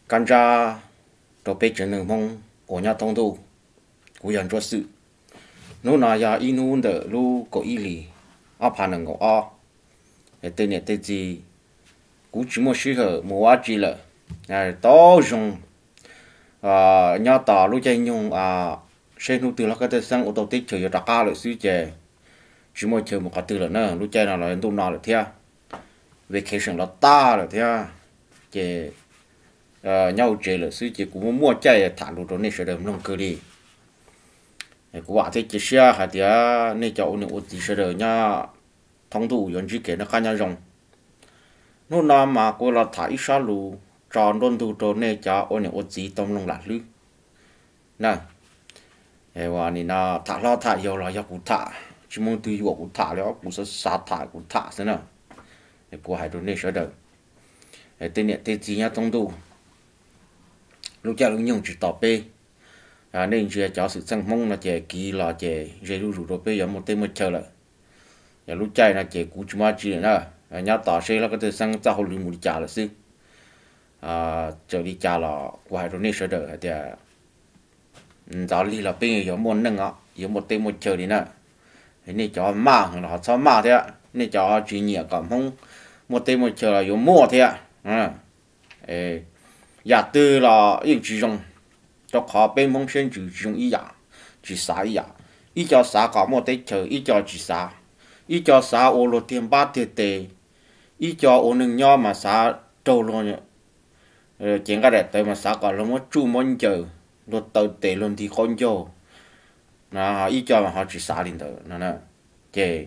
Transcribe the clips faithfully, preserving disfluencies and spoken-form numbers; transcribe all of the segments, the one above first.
căn ra đồ bê chân nương mong của nhà thông tu của dân cho sự nó là ya inu đỡ lu có ý lý áp hàng nương ngõ để tên này tên gì cũng chỉ một sự hở một quá chi là này to dùng à nhà ta lúc chơi nhung à xem nu từ là cái tên sang ô tô tích chơi cho cả lại suy chơi chỉ một chơi một cái từ là nữa lúc chơi nào là tu nào là thế vacation là ta là thế chơi nhau chơi là suy chơi cũng mua chơi thả lụt rồi nên sẽ được nông cơ đi của bạn thì chỉ xe hay thì nên cháu nên ôn chỉ sẽ được nha thông thủ yon chỉ kể nó khai nhau rong nó nằm mà cô là thả ít sao lù tròn đôn thủ tròn nên cháu ôn nên ôn chỉ tông lông lạc lư nè emว่านี่นะถ้าเราถ้า有了要กูถ้า只么对我กูถ้าแล้วกู是啥ถ้ากูถ้า是呢กู还都那说的哎对呢对只呀通度lúc cha lúc nhung chỉ tỏ bê à nên chỉ cho sự sang mong là chỉ kỳ là chỉ dễ rủ rủ bê giờ một tên một chờ lại giờ lúc chạy là chỉ cú chuma chỉ nữa nhà tỏ xe là cái từ sang cho họ lừa một trả là sư à chờ đi trả là qua rồi nên sẽ đợi thì giáo lý là bên giờ muốn nâng á giờ một tên một chờ đi nữa nên cho mà là họ cho mà thế nên cho chỉ nhẹ cảm không một tên một chờ là giờ mua thế à ê giả tư là yên chỉ dùng cho họ bên mong xem chỉ dùng ý giả chỉ xả ý giả ý cho xả cả một tên chờ ý cho chỉ xả ý cho xả ô lô tiền ba tiền tệ ý cho ô nương nho mà xả trâu luôn rồi chuyện cái đẹp tới mà xả cả luôn mất chu món chờ rồi tàu tệ luôn thì con vô là ý cho mà họ chỉ xả lên tới nè nè chè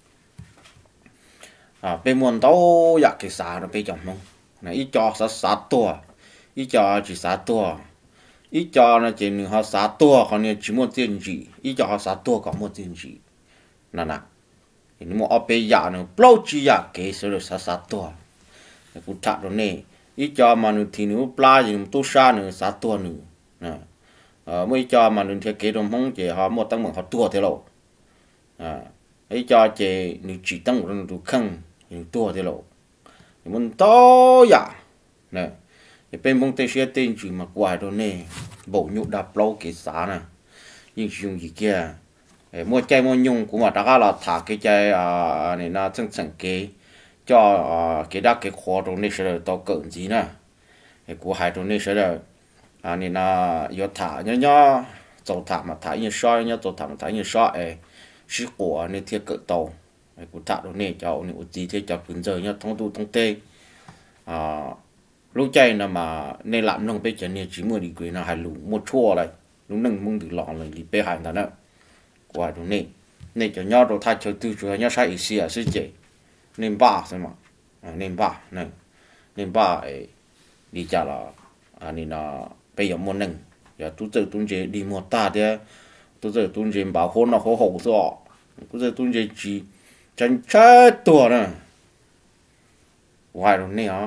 à bên muốn đâu giặc cái xả nó bên chồng không này ý cho xả xả tua ý cho chỉ xả tua ý cho nó chỉ mình họ xả tua còn này chỉ một tiền gì ý cho họ xả tua còn một tiền gì nè nè thì nó ở bên nhà nó bao chi nhà cái số được xả xả tua cũng thà rồi nè ý cho mà nó thì nó pla gì nó tu sa nó xả tua nữa nè ờ mới cho mà nó thiết kế đồng mong chỉ họ một tăng bằng họ tua thế lộ à ý cho chỉ nó chỉ tăng một nó khăng nó tua thế lộ muốn to ya nè bên mong tây xe tên chỉ mà quài rồi nè bộ nhũ đạp lâu cái xả nè nhưng dùng gì kia mua chai mua nhung cũng mà đã là thả cái chai à này là chân chân cái cho cái đó cái khó rồi nè sẽ to cỡ gì nè cái của hai rồi nè sẽ là à này là do thả nhá nhá dầu thả mà thả như soi nhá dầu thả mà thả như soi ấy sức của nên thiết cỡ tàu cái của thả rồi nè cho này gì thế cho phần giờ nhá thông tu thông tê à lúc chạy là mà nên làm nông bây giờ này chỉ mua đi quyền là hai lũ một chua này lúc nâng mông từ lọ là đi bê hai thằng nữa qua đúng này này cho nhau đồ thay cho tư chủ nhau sai ý xia sư chế nên ba xem mà nên ba này nên ba ấy đi chả là anh à, là bây giờ muốn nâng giờ tôi tự tôi chế đi mua ta thì tôi tự tôi chế bảo hôn nó khó hậu rồi tôi tự tôi chế chỉ chân chết tuổi nè ngoài đúng này hả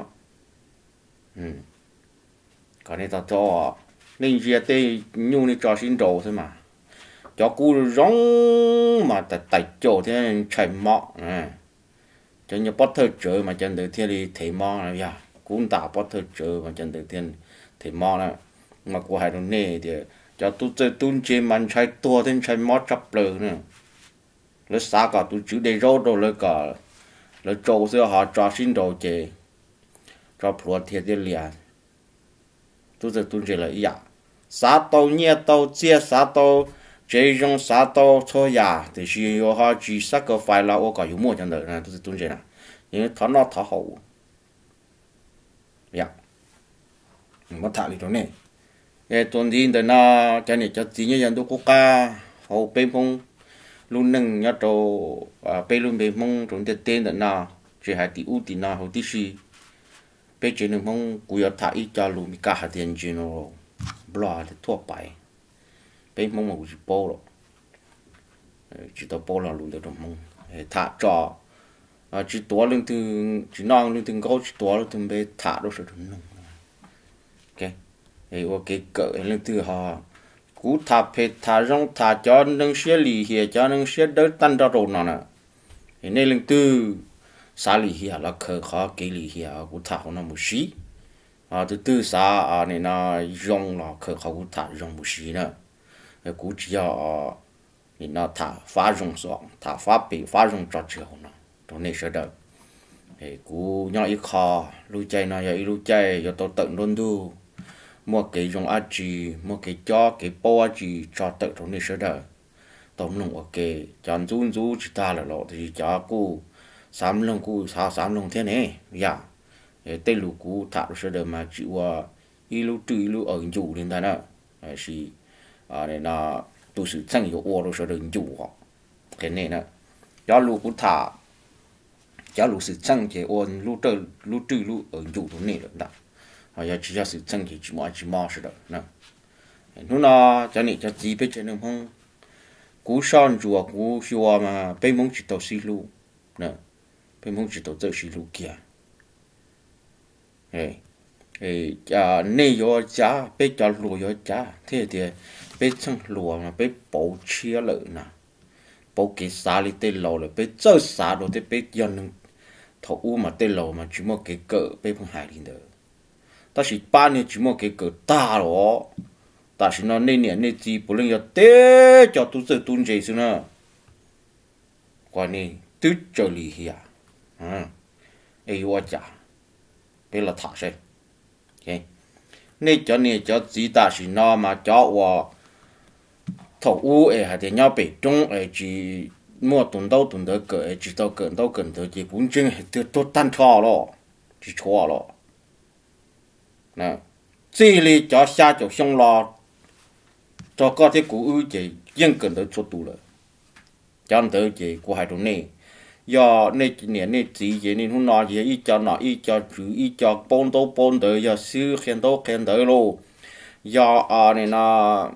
còn này tao cho nên giờ tê nhung này cho xin đồ thôi mà cho cú rong mà tại tại chỗ thế chạy mọ à cho như bắt thơ chơi mà chân được thiên đi thấy mọ này ya cũng tạo bắt thơ chơi mà chân được thiên thấy mọ này mà của hai đồng này thì cho tôi chơi tuôn chơi mình chạy tua thêm chạy mọ chấp lờ nữa lấy xa cả tôi chữ để rô đồ lấy cả lấy trâu xưa họ cho xin đồ chơi cho phù thiệt đi liền tôi giờ tôi chỉ là ý à xã tàu nhẹ tàu chia xã tàu chế trong xã tàu thôi ya thì chỉ có họ chỉ sắc cái phải là ô cả yếu mua chẳng được nè tôi giờ tôi chỉ là nhưng thằng nó thằng hậu ya mà thằng đi đâu nè cái tuần đi từ nó cái này cho chỉ như dân tôi quốc ca hậu bên phong luôn nâng nhớ đồ bên luôn bên phong trong tên tên từ nó chỉ hai tỷ u tỷ nó hậu tỷ gì bây giờ nó mong cúi ở thả ít cho luôn cả hạt tiền gì nó bla thì thua bài bây mong một chỉ bao rồi chỉ tao bao là luôn được mong thả cho chỉ toa lên từ chỉ non lên từ高chỉ toa lên từ bây thả đâu rồi đúng không ok ấy ok cỡ lên từ họ cú thả phê thả rong thả cho nâng xe lì hè cho nâng xe đỡ tan ra rồi nè nên lên từ xã lì hiệp là khờ khó cái lì hiệp của thảo nó một xí à từ từ xa à này nó dùng là khởi khẩu thả dùng một xí nữa cú chỉ à này nó thả phá dùng sòng thả phá bị phá dùng cho chiều nó trong này sẽ được thì cú nhỏ ít khó lưu chạy nó giờ lưu chạy giờ tôi tận luôn du mua cái dùng ăn gì mua cái cho cái bao gì cho tự trong này sẽ được tổng lòng ok chọn run rú chỉ ta là lộ thì cho cú sắm lông cú sao sắm lông thế này dạ tây lũ cú thả sẽ được mà chịu à ít lưu trừ ít lưu ở chủ lên đó nữa thì à này là tôi sự sang hiệu ô rồi sẽ được chủ họ cái này nữa cho lũ cú thả cho lũ sự sang cái ôn lưu trừ lưu trừ lưu ở chủ trong này được đó họ giờ chỉ cho sự sang cái chỉ mua chỉ mua sẽ được nè nó nó cho nên cho chỉ biết cho nên không cú son chùa cú chùa mà bên mông chỉ tàu xí lu nè bên mông chỉ tàu tự xí lu kia ấy ấy à này yo giá bên cho lúa yo giá thế thì bên trong lúa mà bên bầu chia lợi nè bầu cái xả đi tên lầu là bên chơi xả đồ thì bên dân thầu u mà tên lầu mà chỉ một cái cỡ bên phong hải đi được ta chỉ ba年chỉ một cái cỡ ta rồi ta chỉ nói nên年nên gì bố lên giờ té cho tôi tự tuân gì xưa nữa quan này tự cho lý hià à ấy yo chả đây là thả xe ok nên cho nên cho chỉ ta chỉ nói mà cho wa thầu u ấy hay thì nhau bị trung ấy chỉ mua tuần đâu tuần đó cỡ ấy chỉ đâu cỡ đâu cỡ đó chỉ cũng chừng thì tôi tan thọ rồi chỉ thọ rồi nè chỉ li cho xa cho xong lo cho có thể cụ ưu chỉ dân cần tới số tù rồi cho nên tới chỉ của hai chỗ này do nên này nên chỉ chỉ nên không nói gì ít cho nó ít cho chủ ít cho bốn đâu bốn tới giờ xứ khen đâu khen tới luôn do à này nó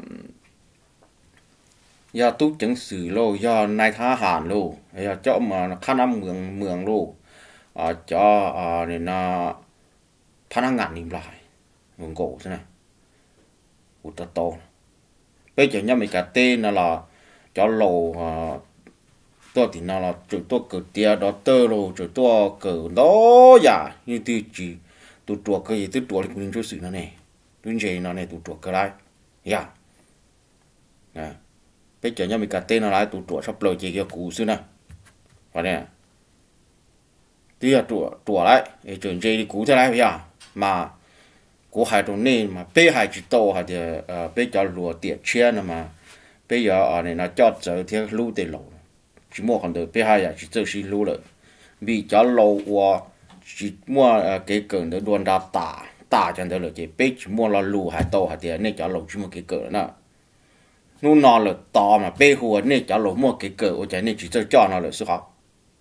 do tu chứng sử luôn do này tha hàn luôn do cho mà khả năng mường mường luôn à cho à này nó phá năng ngàn niệm lại nguồn cổ thế này một tờ to bây giờ nhá mình cả tên là cho lầu tôi thì nó là chủ tôi cử tiền đó tơ rồi chủ tôi cử đó giả như tiêu chỉ tụt chuột cái gì tụt chuột thì cũng cho sự nó này đúng gì nó này tụt chuột cái đấy ya nè bây giờ nhá mình cả tên là tụt chuột sắp lời chỉ cái cũ xưa nè phải nè tí là chuột chuột đấy để chuyển gì cũ thế này ya mà của hai trong này mà bây hai chỉ tàu hay là bây giờ lúa tiệt chia nữa mà bây giờ ở này nó cho trở theo lúa để lúa chỉ mua còn được bây hai chỉ chơi xí lúa rồi vì cho lúa qua chỉ mua cái cỡ để đoan ra tả tả cho nên là chỉ bây chỉ mua là lúa hai tàu hay là này cho lúa chỉ mua cái cỡ nữa nu nó là to mà bây hồ này cho lúa mua cái cỡ ở trên này chỉ chơi cho nó là sự học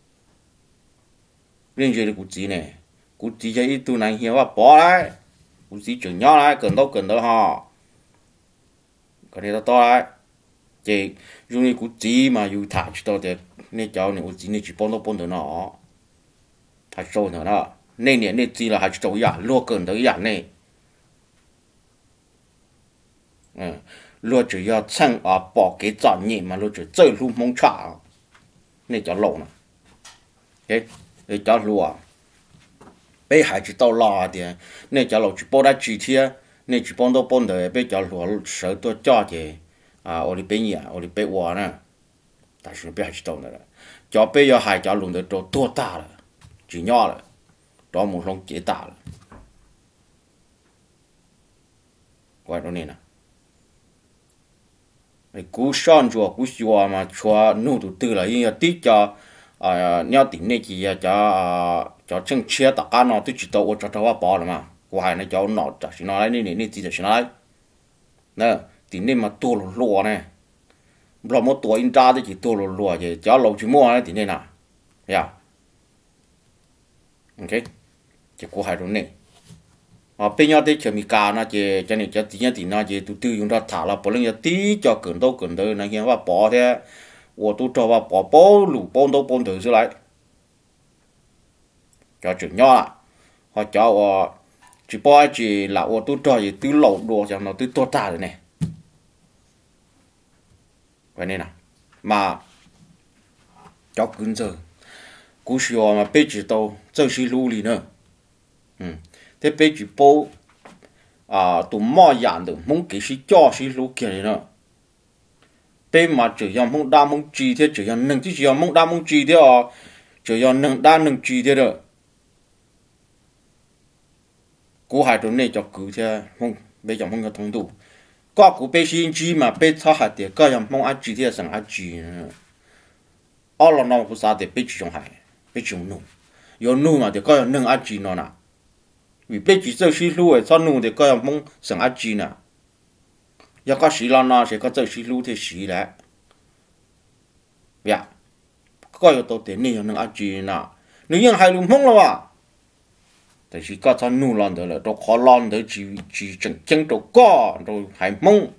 nên chơi cái gì này cái gì cho ít tu này hiểu à bỏ đấy cú chỉ chừng nhỏ lại cần đâu cần đâu ha cái này to lại chỉ dùng cái cú chỉ mà dùng thả chỉ đâu để nên cháu này cú chỉ này chỉ bón đâu bón được nó hay sâu nữa đó nên này nên chỉ là hay sâu ya lúa cần được ya này ừ lúa chỉ要趁啊bỏ cái chọn nhị mà lúa chỉ chơi lúa mông chả nên cháu lộn nè cái cháu lúa bây hai chỉ tàu lò thì nên cho lò chỉ bao đã chỉ thiê nên chỉ bao đâu bao đời bây giờ lò sợ tôi cho thì à ở đi bên nhà ở đi bên ngoài nè tại sao bây hai chỉ tàu nữa cho bây giờ hai cho lồng được cho to ta rồi chỉ nhỏ rồi đó một lồng chỉ ta rồi quay đó nè cái cú son chùa cú chùa mà chùa nô tụ tư là như tí cho à nhau tỉnh này chỉ cho cho chân chia tất cả nó tôi chỉ tao cho cho bỏ rồi mà ngoài này cho nó cho nó lấy này này chỉ cho nó lấy nè tỉnh này mà tua lúa này rồi một tuổi in ra thì chỉ tua lúa thì cho lâu chỉ mua này tỉnh này nào ya ok chỉ có hai種này à bây giờ thì chỉ mình cả nó chỉ cho nên cho tí nhất thì nó chỉ tụi tôi dùng ra thả là bỏ lên cho tí cho cần đâu cần đâu này kia và bỏ thế我都找把宝宝鲁帮都帮头出来，叫整鸟了，或叫我只包只啦，我都找也都老多，像那都多大的呢？cái này nè, mà cho cứng giờ, cú sửa mà bây giờ đâu, giờ xí lú li nữa, ừ, thế bây giờ bao à tụ mò dạng được mong cái sĩ cho sĩ lú kia này nữa bên mà chỉ có mong đa mong chi thế chỉ có nâng chỉ có mong đa mong chi thế à chỉ có nâng đa nâng chi thế rồi cú hai tuần này cho cứ thế mong bây giờ mong cái thông đủ có cú bây xin chi mà bây thao hạt thì có yang mong ăn chi thế sang ăn chi nữa ở là nó cũng sao để bây chỉ trong hải bây chỉ nung有nung mà thì có yang nâng ăn chi nó nè vì bây chỉ chơi xí lú ấy sao nung thì có yang mong sang ăn chi nè要搞死了呢，是搞走死路的死了，呀，搞要到点你要能阿住呢，你用海路碰了哇，但是搞他努浪的了，都靠浪的去去正经都搞，都还蒙，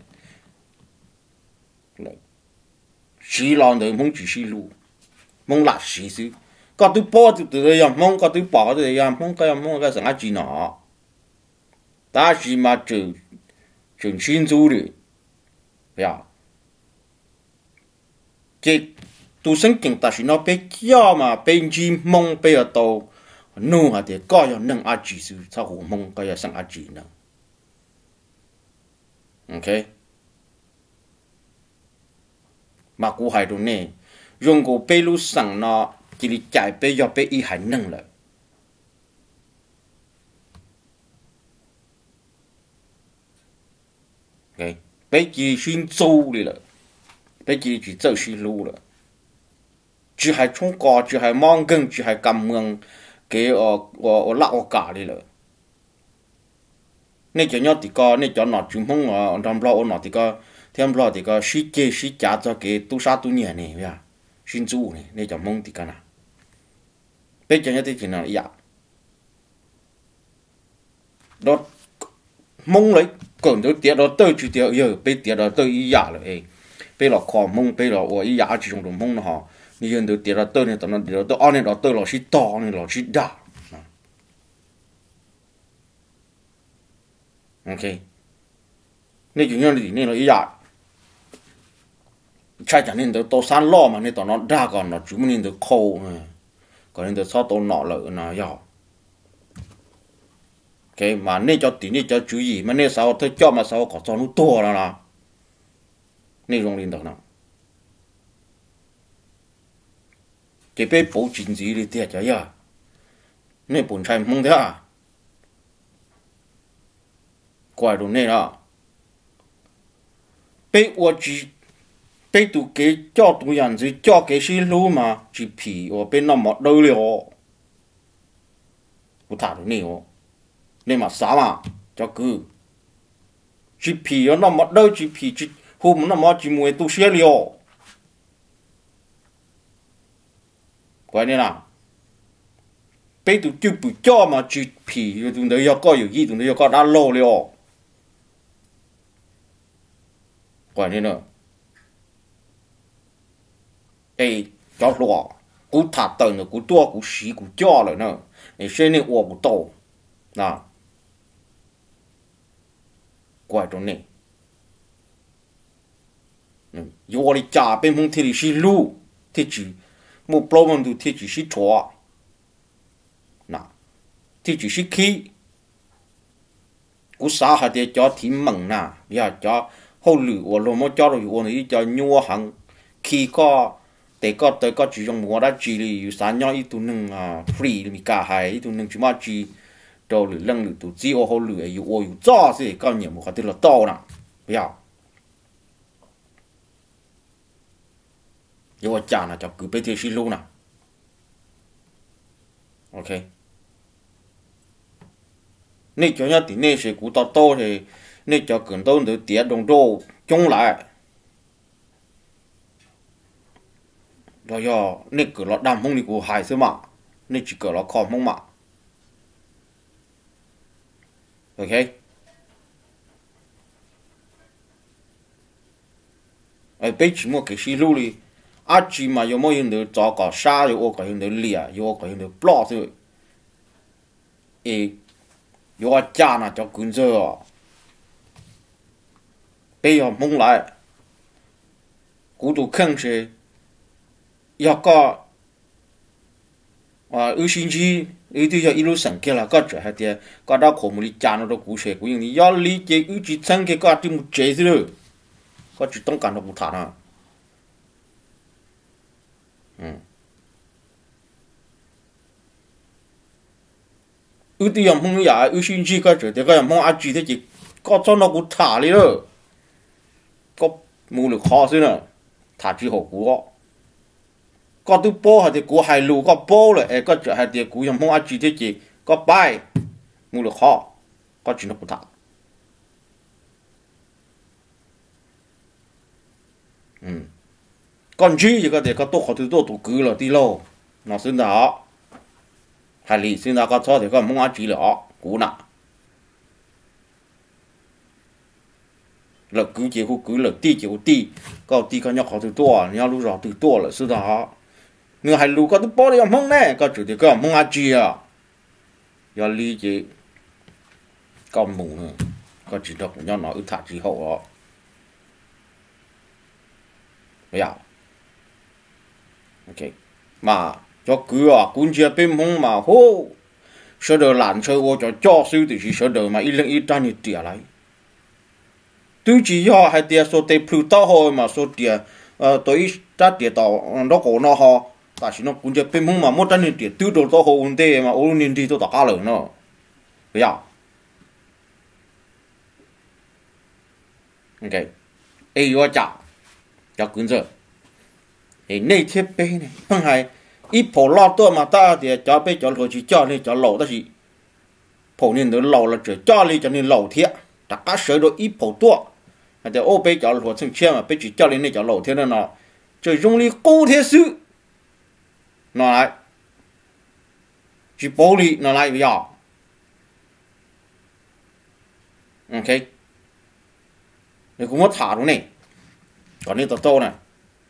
死浪的蒙住死路，蒙垃圾死，搞都包就得样蒙，搞都包的样蒙，搞样蒙个是阿住呢，但是嘛就。整新州的，呀，这都生经但是那被叫嘛，被鸡蒙被要到，弄下的高要弄阿几数，才好蒙高要上阿几呢。OK， mà cú hai đồ này，用过被路上呢，这里改被要被一还弄了。bây giờ xin châu đi rồi, bây giờ chỉ châu xin lưu rồi, chỉ hay trung quốc, chỉ hay mong gần, chỉ hay cầm mương, cái ở ở ở lão cả đi rồi, nên cho nhau thì có, nên cho nó chúng không ở trong lão nó thì có, thêm lão thì có sĩ chế sĩ trả cho cái tu sa tu nhẹ này, vậy à, xin châu này, nên cho mong thì cái nào, bây giờ nhau thì chỉ là vậy, đó mong lấy còn đó tiệt đó tới chỉ tiệt giờ bây tiệt đó tới ý giả rồi, bây giờ khó mong bây giờ ở ý giả chỉ dùng đồ mong nó họ, như hiện đó tiệt đó tới này tao nói tiệt đó tới anh này đó tới là chỉ to này là chỉ đa, ok, nên chúng nhau thì nên là ý giả, trái chẳng nên đó to san lo mà nên tao nó đa còn nó chúng mình nên đó khâu này, còn nên đó sao tao nọ lợi nó giàu. Cái mà nên cho tí nên cho chú ý mà nên sao thôi cho mà sao có cho nó to là nào nên dùng linh đạo nào cái bé bố chính gì đi tiệt cho ya nên bổn trai mong thế à quay đồ này à bé我只bé tụ cái cho tụ nhân gì cho cái xí lú mà chỉ phì ở bên nằm một đâu liao我thả đồ này哦nên mà sao mà cho cứ chỉ phì nó nằm ở đâu chỉ phì chỉ hôm nó mà chỉ mua tu sửa liao quay này nào bây tụ chưa bự cho mà chỉ phì tụi nó yêu có yêu gì tụi nó yêu có đã lâu liao quay này nữa ê cho lo cú thả tận nữa cú tua cú xí cú cho rồi nữa để xem này ủa cú tàu nào quay trong này yêu đi trả bên phong thì chỉ lu thì chỉ một problem tu thì chỉ chỉ chua nào thì chỉ chỉ khí cú xã hạt để cho thì mặn nà giờ cho hậu lử or lo mà cho rồi or này cho nhua hàng khí có để có tới có chỉ dùng mua đã chỉ là sản nhau ít tu nâng free mi cả hai ít tu nâng chỉ mà chỉ đầu lử lăng lử tu chỉ ở hậu lử ấy or yêu cho thì có nhiều một cái là to nè bây giờ yêu trả là cho cứ bây giờ xí luôn nè ok nên cho nhau thì nên sẽ cú to to thì nên cho cần đâu được tiệt đồng đô chung lại rồi giờ nên cứ lọt đam không đi của hải sơ mà nên chỉ cứ lọt khom không mà ok ấy bây chỉ mua cái xí lưu đi à chỉ mà有冇用到找个沙有我个用到裂有我个用到 block 对诶有我家那叫滚着哦bây giờ mong lại cú tụ khăn sẽ 要个啊，有星期有对要一路上去了，个这还得个到科目里讲了都故事，故因你要理解有几层个个点么这些了，个只动感都不谈了，嗯，有对要梦呀，有星期个这的个梦阿记得就个做那个谈哩了，个冇力考试了，谈之后过。có tu po thì cú hai lù có po rồi, có chỗ hai thì cú yang mong chỉ thế gì có bài mua được họ có chuyện nó cũng thật, còn gì thì có thể có tổ họ từ tổ tổ cứ là đi lâu nó xin đó hai lì xin đó có cho thì có mong chỉ là họ cú nè là cứ chỉ cứ là ti chỉ ti có ti có nhau họ từ tổ nhau lúc rồi từ tổ là xin đó người hai lù có tu po thì mong nè có chủ thì có mong chỉ à giờ lý chỉ có mùng nữa có chỉ đọc nhau nói ư thà chỉ hậu đó bây giờ ok mà cho cứ à cũng chưa bên mong mà hô sợ đời làm sợ ô cho cho sư thì chỉ sợ đời mà ít lần ít ra như tiền lại tôi chỉ cho hai tiền số tiền Pluto thôi mà số tiền tôi ta tiền tàu nó cổ nó họ ta chỉ nó cũng chưa bên mong mà một trăm tiền tiêu đồ to hồ ổn định mà ổn định thì tôi đã cả rồi nó bây giờ ok ai yo chả cho cuốn giờ thì này thiết bị này không hay ít phổ lo tôi mà ta thì cho bé cho rồi chỉ cho nên cho lẩu đó gì phổ nên nó lẩu là chỉ cho nên cho nên lẩu thiệt tất cả sở đồ ít phổ tua thì ô bé cho rồi thành chia mà bé chỉ cho nên này cho lẩu thiệt nó chỉ dùng lý cố thiết sự nó lại chỉ bố lý nó lại bây giờ ok này cũng mất thả đúng này còn nên tao tô này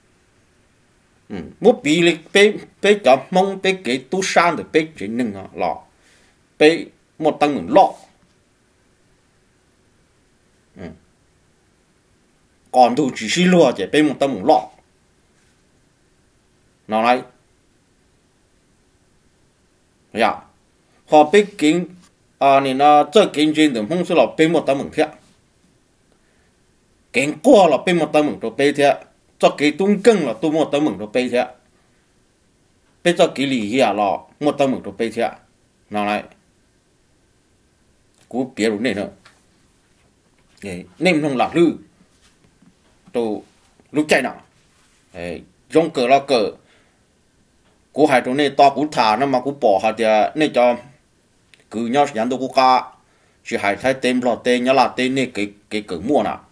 một bí lịch bé bé cho mong bé cái tu san được bé chỉ nâng à lọ bé một tầng một lọ còn tu chỉ xí lúa chỉ bé một tầng một lọ nó lại dạ họ bé kính à nên nó chơi kính trên đường không sẽ là bé một tầng một thiệt kính qua là bé một tầng một rồi bé thiệt cho cái tung cưng là tu một tấm mừng rồi bây thế, bây giờ cái lì hià là một tấm mừng rồi bây thế, nào lại, cú bịa rồi này nữa, nem không lạc lư, tu lúc chạy nào, trong cờ là cờ, cú hai chỗ này to cú thả nó mà cú bỏ hạt thì này cho cứ nhau dán đồ cú cá, chỉ hai thái tên lọt tên nhớ là tên này cái cái cờ mua nào.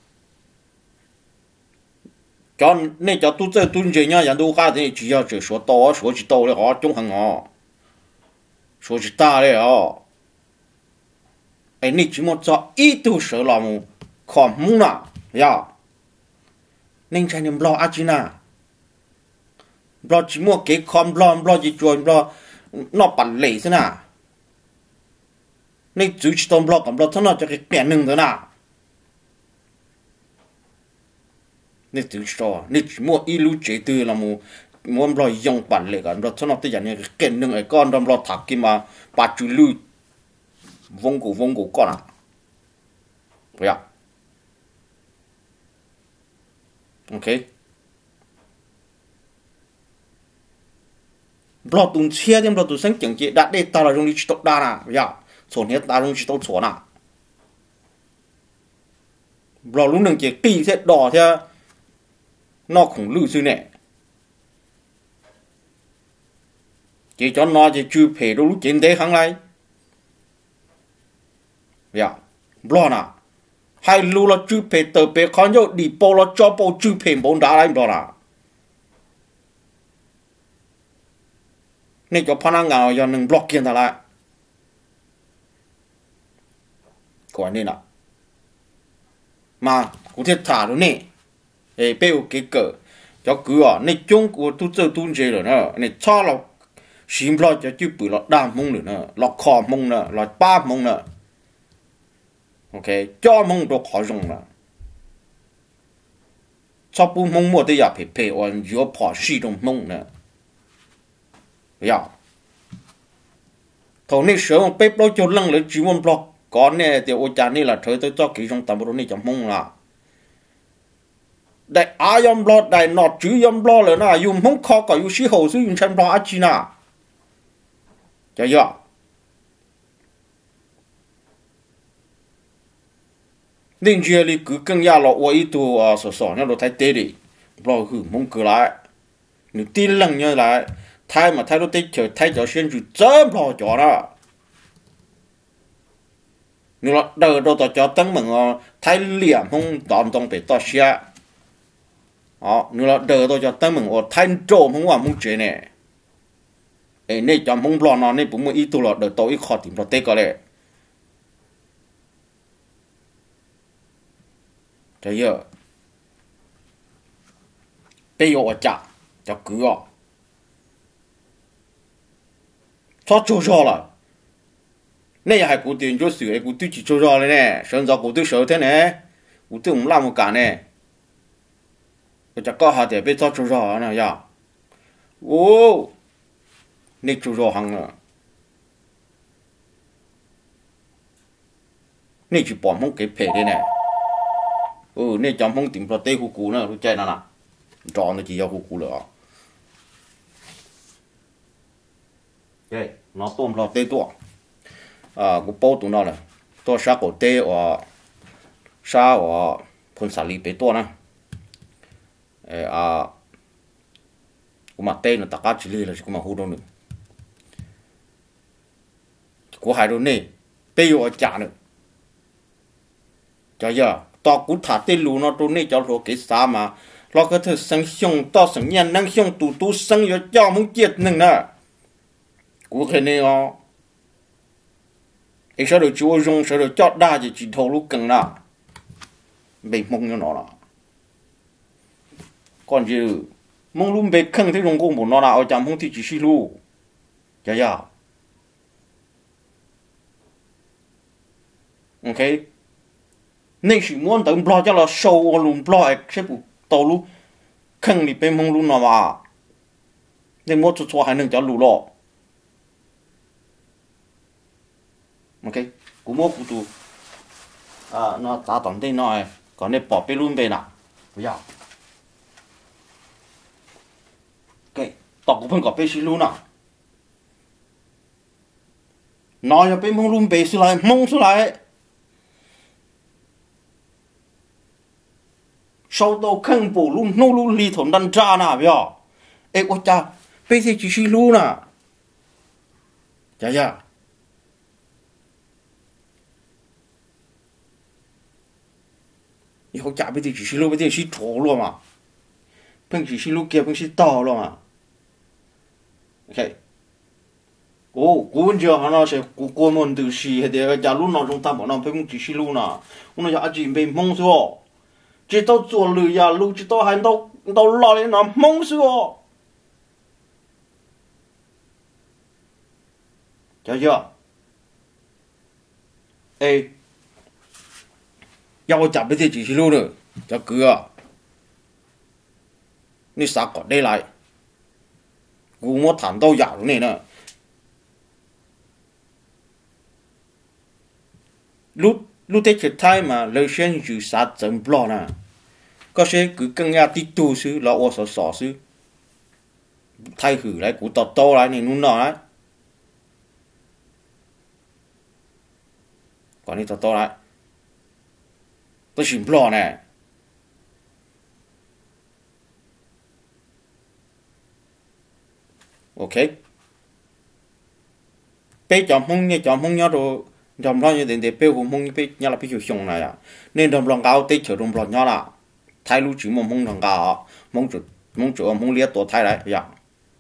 cho nên cho tôi chơi tôi chơi nhau nhà tôi cả thì chỉ要只说多说起多的话中很好说起大的哦哎你只么做一度手了么看木了呀nên cho nên lo ăn chứ na lo chỉ mua cái con lo lo chỉ chuồn lo nó bản lệ thế nào nên chú chỉ tôm lo cầm lo thằng nào cho cái bẹn nưng thế nào nên tự cho nên chỉ mua ít lú chế từ là mua mua lo dùng bản lệ cả lo thằng nào tới giờ này cái kẹn nưng ấy con đâm lo thạc kia mà ba chú lú vung cổ vung cổ con à vậy à ok lo tung chia thêm lo tung sáng chẳng chị đã để ta là trong đi chụp đa à vậy à sổ hết ta trong đi chụp sổ nào lo lúc nâng chị kỳ sẽ đỏ theo nó khủng lưu sư này chỉ cho nó chỉ chưa phải đâu lúc trên thế hàng này vậy à lo nào hai lưu là chưa phải tờ bé con nhau đi bao là cho bao chưa phải bốn đá lại đó là nên cho phản ngào cho nâng block kia lại quả nên nào mà cũng thiết thả rồi nè ê béo cái cỡ cho cứ à nên chung của tu chơi tu chơi rồi nè nên cho là xin lo cho chú bự là đam mông rồi nè là khó mông nè là ba mông nè ok cho mông đồ khó dùng nè cho bu mông mua tới giờ phải phải on yếu bỏ xí trong mông nè vậy thầu này sớm ông bếp đâu cho lăng lấy chỉ muốn block con này thì ôi cha này là thời tôi cho kỹ trong tầm bộ này chẳng mong là đại ai yếm block đại nọ chứ yếm block là na dùng không khó cả dùng sĩ hậu sử dụng chân block á chi na cho giờ nên chỉ là cứ cân nhắc là tôi tu à sổ sổ nhau đồ thái tê đi block hử mong cứ lại nếu tin lăng như lại thái mà thái đồ tê chờ thái cho xuyên chủ chấm block cho đó nếu là đầu đầu tao cho tăng mừng thái liệm không tóm tông bị tao xia đó nếu là đầu tao cho tăng mừng ở thái trộm không vào mông chế này ấy này cho mông lon nó này cũng một ít tu là đầu tao ít khó tìm ra tê cái này cho giờ bây giờ chả cho cứ à cho cho cho là này hay cụ tiền cho sửa cụ tự chỉ cho ra này nè sơn gió cụ tự sửa thế này cụ tự không làm một cả này cái chắc có hạt để biết cho cho ra này ya ô này cho ra hàng à này chỉ bỏ mông cái phê đây này ừ này chọn mông tìm ra tê cụ cụ nữa tôi chơi nào nào chọn nó chỉ cho cụ cụ nữa đây nó tôm ra tê tua à cái bao tụi nó là tôi sát cổ tê ở sát ở phun xả lý bể tua nè à cái mặt tê nó tất cả chỉ là cái mặt hú đâu nữa của hai đứa này bây giờ chả nữa cho giờ tao cũng thả tê lù nó đôi này cho rồi cái sao mà nó có thể sinh sống tao sinh nhân năng sống tụ tụ sinh cho cho muốn chết nưng nè của cái này à ấy sao được chúa dùng sao được chót đa thì chỉ thầu lúc cần là bị mông cho nó là còn chứ mông luôn bị khăng thế dùng công bộ nó là ở trong không thì chỉ xí lu chả ya ok nên chỉ muốn tận block cho là sâu ở luôn block sẽ bụ tàu lu khăng thì bị mông luôn nó mà nên một chút chút hay nên cho lu lo ok cú mua cú tu à nó ta tổng tên nó còn này bỏ bê luôn bê nào bây giờ ok tao cũng phân có bê xí luôn nào nói cho bê mông luôn bê xí lại mông xí lại sau đó khăn bổ luôn nô luôn lì thốn đàn tra nào bây giờ ê ôi cha bê thì chỉ xí luôn à chả chả以后家不得只是路不得是错了嘛，本只是路给本是倒了嘛。OK， 哦，古文就好像是古国门都是那个家路那种大门那本只是路呢，我那家阿姐被蒙死哦，直到做路呀路直到还到到哪里那蒙死哦，姐姐，哎。要我家不得几十路了，叫哥，你啥搞得来？我莫谈到哑了你呢。lúc lúc thế chết thay mà lời xuyên dù sát chấm lo nè, có sẽ cứ cân nhắc tí tu sư là ô sọ sọ sư, thay hử lại cú tọt to lại này nun nọ đấy, còn đi tọt to lại. Tôi chỉ lo nè ok bây chọn mông như chọn mông nhớ rồi đồng lo như thế để bây hôm mông như bây nhớ là bây giờ xong này à nên đồng lòng cao tết chờ đồng lòng nhớ là thay lúc chỉ mông mông đồng cao mông chuột mông chuột mông liệt tổ thay lại vậy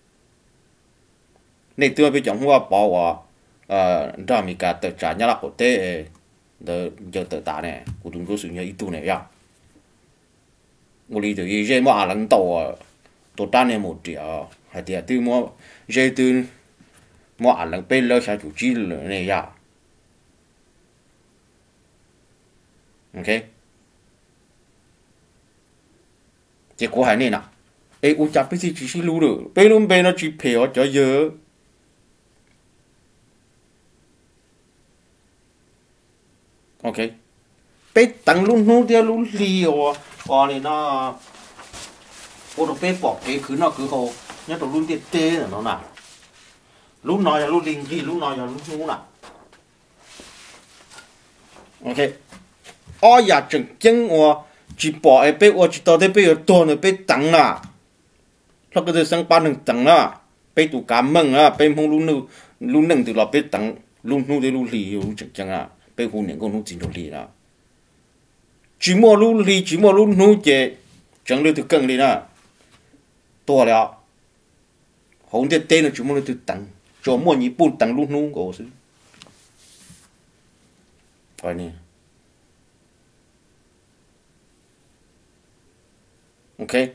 nên tôi bây chọn hoa bảo à ờ ra mi cả tự trả nhớ là của tết de giờ tự ta này của chúng tôi sử dụng ít tu này vậy我里头一些么能到啊都单年没掉还得对么这都么能被了下就记了那样 ok结果还那呢哎我家被这只是路了被路被那只赔我叫有 ok bé tăng luôn nu theo luôn liều còn này nó ô đồ bé bỏ cái cứ nó cứ hồ nhớ đồ luôn tê tê là nó nào lúc nói là lúc linh gì lúc nói là lúc nu nào ok ở nhà chừng chừng ô chỉ bỏ cái bé ô chỉ tao đấy bé ởตัวnữa bé tăng à nó cái sang ban đừng tăng à bé tụ cảm mừng à bé không luôn nu luôn nâng từ là bé tăng luôn nu theo luôn liều chừng chừng à bé hôn những con nu chỉ đồ lì nào chỉ mua luôn lì chỉ mua luôn nu chế chẳng được từ cân đi nè to了红的tên là chỉ mua từ tăng cho mua nhị bún tăng luôn nu cổ xứ coi nè ok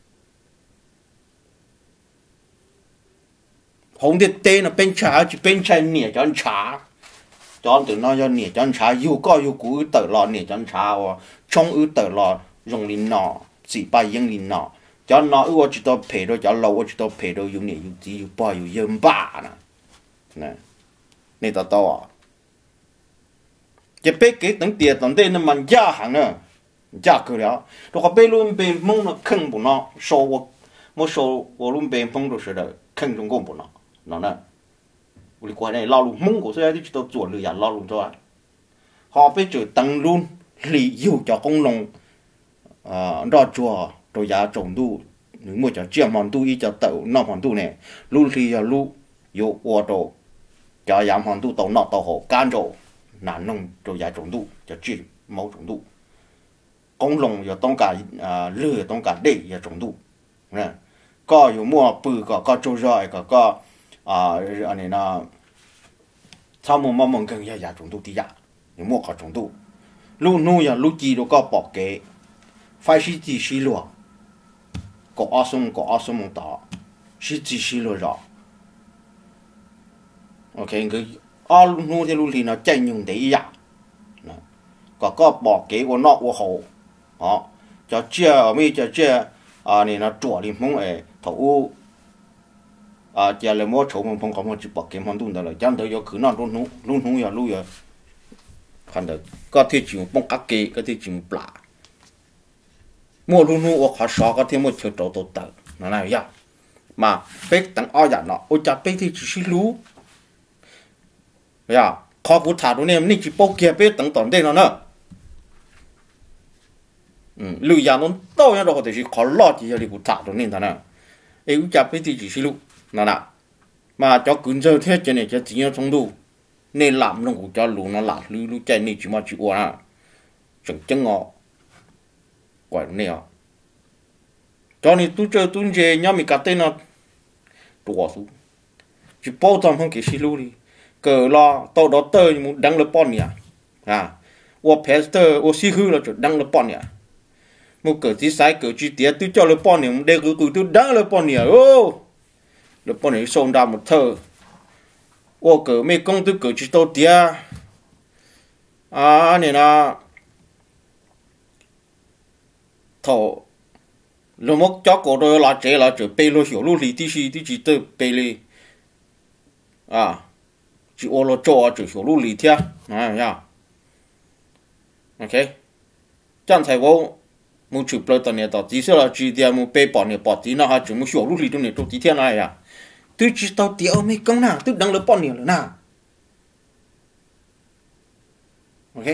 红的tên là bên trái chỉ bên trái nhẹ cho anh trả cho từ nó cho nhẹ cho anh trả yêu có yêu cũ tự lo nhẹ cho anh trả và trong ư tự lo dùng linh nọ chỉ ba yên linh nọ cho nó ư chỉ tao pay rồi cho lâu chỉ tao pay rồi dùng nhẹ dùng gì dùng ba dùng yên ba nè nè này tao tao à chỉ biết cái tầng tiền tầng tiền nó mình giá hàng nữa giá cứ了rồi có biết luôn bên mông nó khăng bụng nó số một một số của luôn bên mông rồi sẽ được khăng trong công bụng nó nó nè 우리 관에 lao mông của tôi chỉ tao chuẩn lừa lao luôn cho họ biết chữ tăng luôn lý yêu cho công lòng à đó chùa rồi giá trồng tu những một cho chiêm hoàn tu ý cho tàu nọ hoàn tu này luôn thì là luôn yêu qua đồ cho giảm hoàn tu tàu nọ tàu hộ can đồ nạn nông rồi giá trồng tu cho chỉ máu trồng tu công lòng giờ tông cả lừa tông cả để giờ trồng tu nè có yêu mua bự có có trâu roi có có à anh này là sau một mong mong cần ya trồng tu thì ya những mua có trồng tu lúc nuôi ya lúc gì đâu có bỏ cái phải chỉ chỉ xí luôn có áo sông có áo sông một đó chỉ chỉ xí luôn rồi ok cái áo lúc nuôi thì lúc thì nó chạy nhung đấy ya có có bỏ cái của nó của hồ đó cho chia mấy cho chia à này nó chuột đi mong ấy thấu à giờ là mua chỗ mình không có một chút bọc kiếm hoàn toàn đó là chẳng thấy có cứ nó luôn luôn luôn luôn giờ luôn giờ看到có thể chỉ bông cá kê có thể chỉ bả mua luôn luôn ở khó xóa có thể mua chỗ chỗ tốt tờ nó này vậy mà biết tặng ao giả nó ôi chả biết thì chỉ xí lú vậy khó cụ thả đồ này mình chỉ bao kia biết tặng tận đây nó nữa lưu nhà nó đâu nha đâu có thể chỉ khó lo chỉ là cụ thả đồ này thằng nào ấy chả biết thì chỉ xí lú nó nào mà cho cứng giờ thế cho nên cho chỉ nhau trong đủ nên làm nó cũng cho lú nó lạt lú lú chạy này chỉ mà chịu à chẳng chân ngọ quả này à cho nên tôi chơi tôi chơi nhau mình cắt tên nó đùa xuống chỉ bao tầm không cái xí lú đi cờ lo tàu đó tơi muốn đăng lên bọn nhỉ à ô pester ô xí hư là chỗ đăng lên bọn nhỉ một cờ chỉ sai cờ chỉ tiếc tôi cho lên bọn nhỉ để cứ cứ tôi đăng lên bọn nhỉ ô lúc bọn này xông ra một thơ ô cỡ mấy công tư cỡ chỉ tao tia à này là thầu lúc mốc cho cổ đôi là chế là chỉ bê lô hiểu lô lý tí xí tí chỉ tự bê lì à chỉ ô lô cho chỉ hiểu lô lý thia à ya ok chẳng thấy vô một chụp lời tận này tao chỉ sợ là chỉ dia một bê bỏ này bỏ tí nào ha chỉ một hiểu lô lý trong này trong tí thia này à tôi chỉ tao tiêu mấy công nào tôi đang lớp bọn nhiều nữa nào ok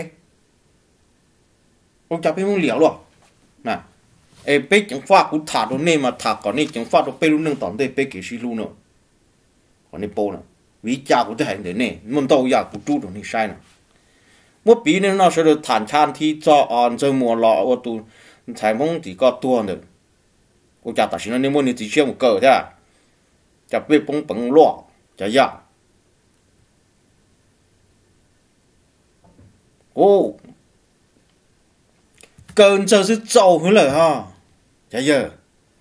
ông chả biết muốn liều luôn nè ê bé chẳng pha cũng thả đồ này mà thả còn này chẳng pha đồ bé luôn nâng tỏng đây bé kỹ sư luôn nữa còn này bố nè vì cha cũng hành thế này muốn tao giờ cũng chú đồ này sai nè một bí nên nó sẽ được thản chan thì cho on cho mùa lọ ô tu thái mong chỉ có tua được ông chả tại sao nên muốn chỉ chơi một cờ thế à chả biết bông bông loa chả ya ô cơn giờ sẽ giàu hơn lời ha chả giờ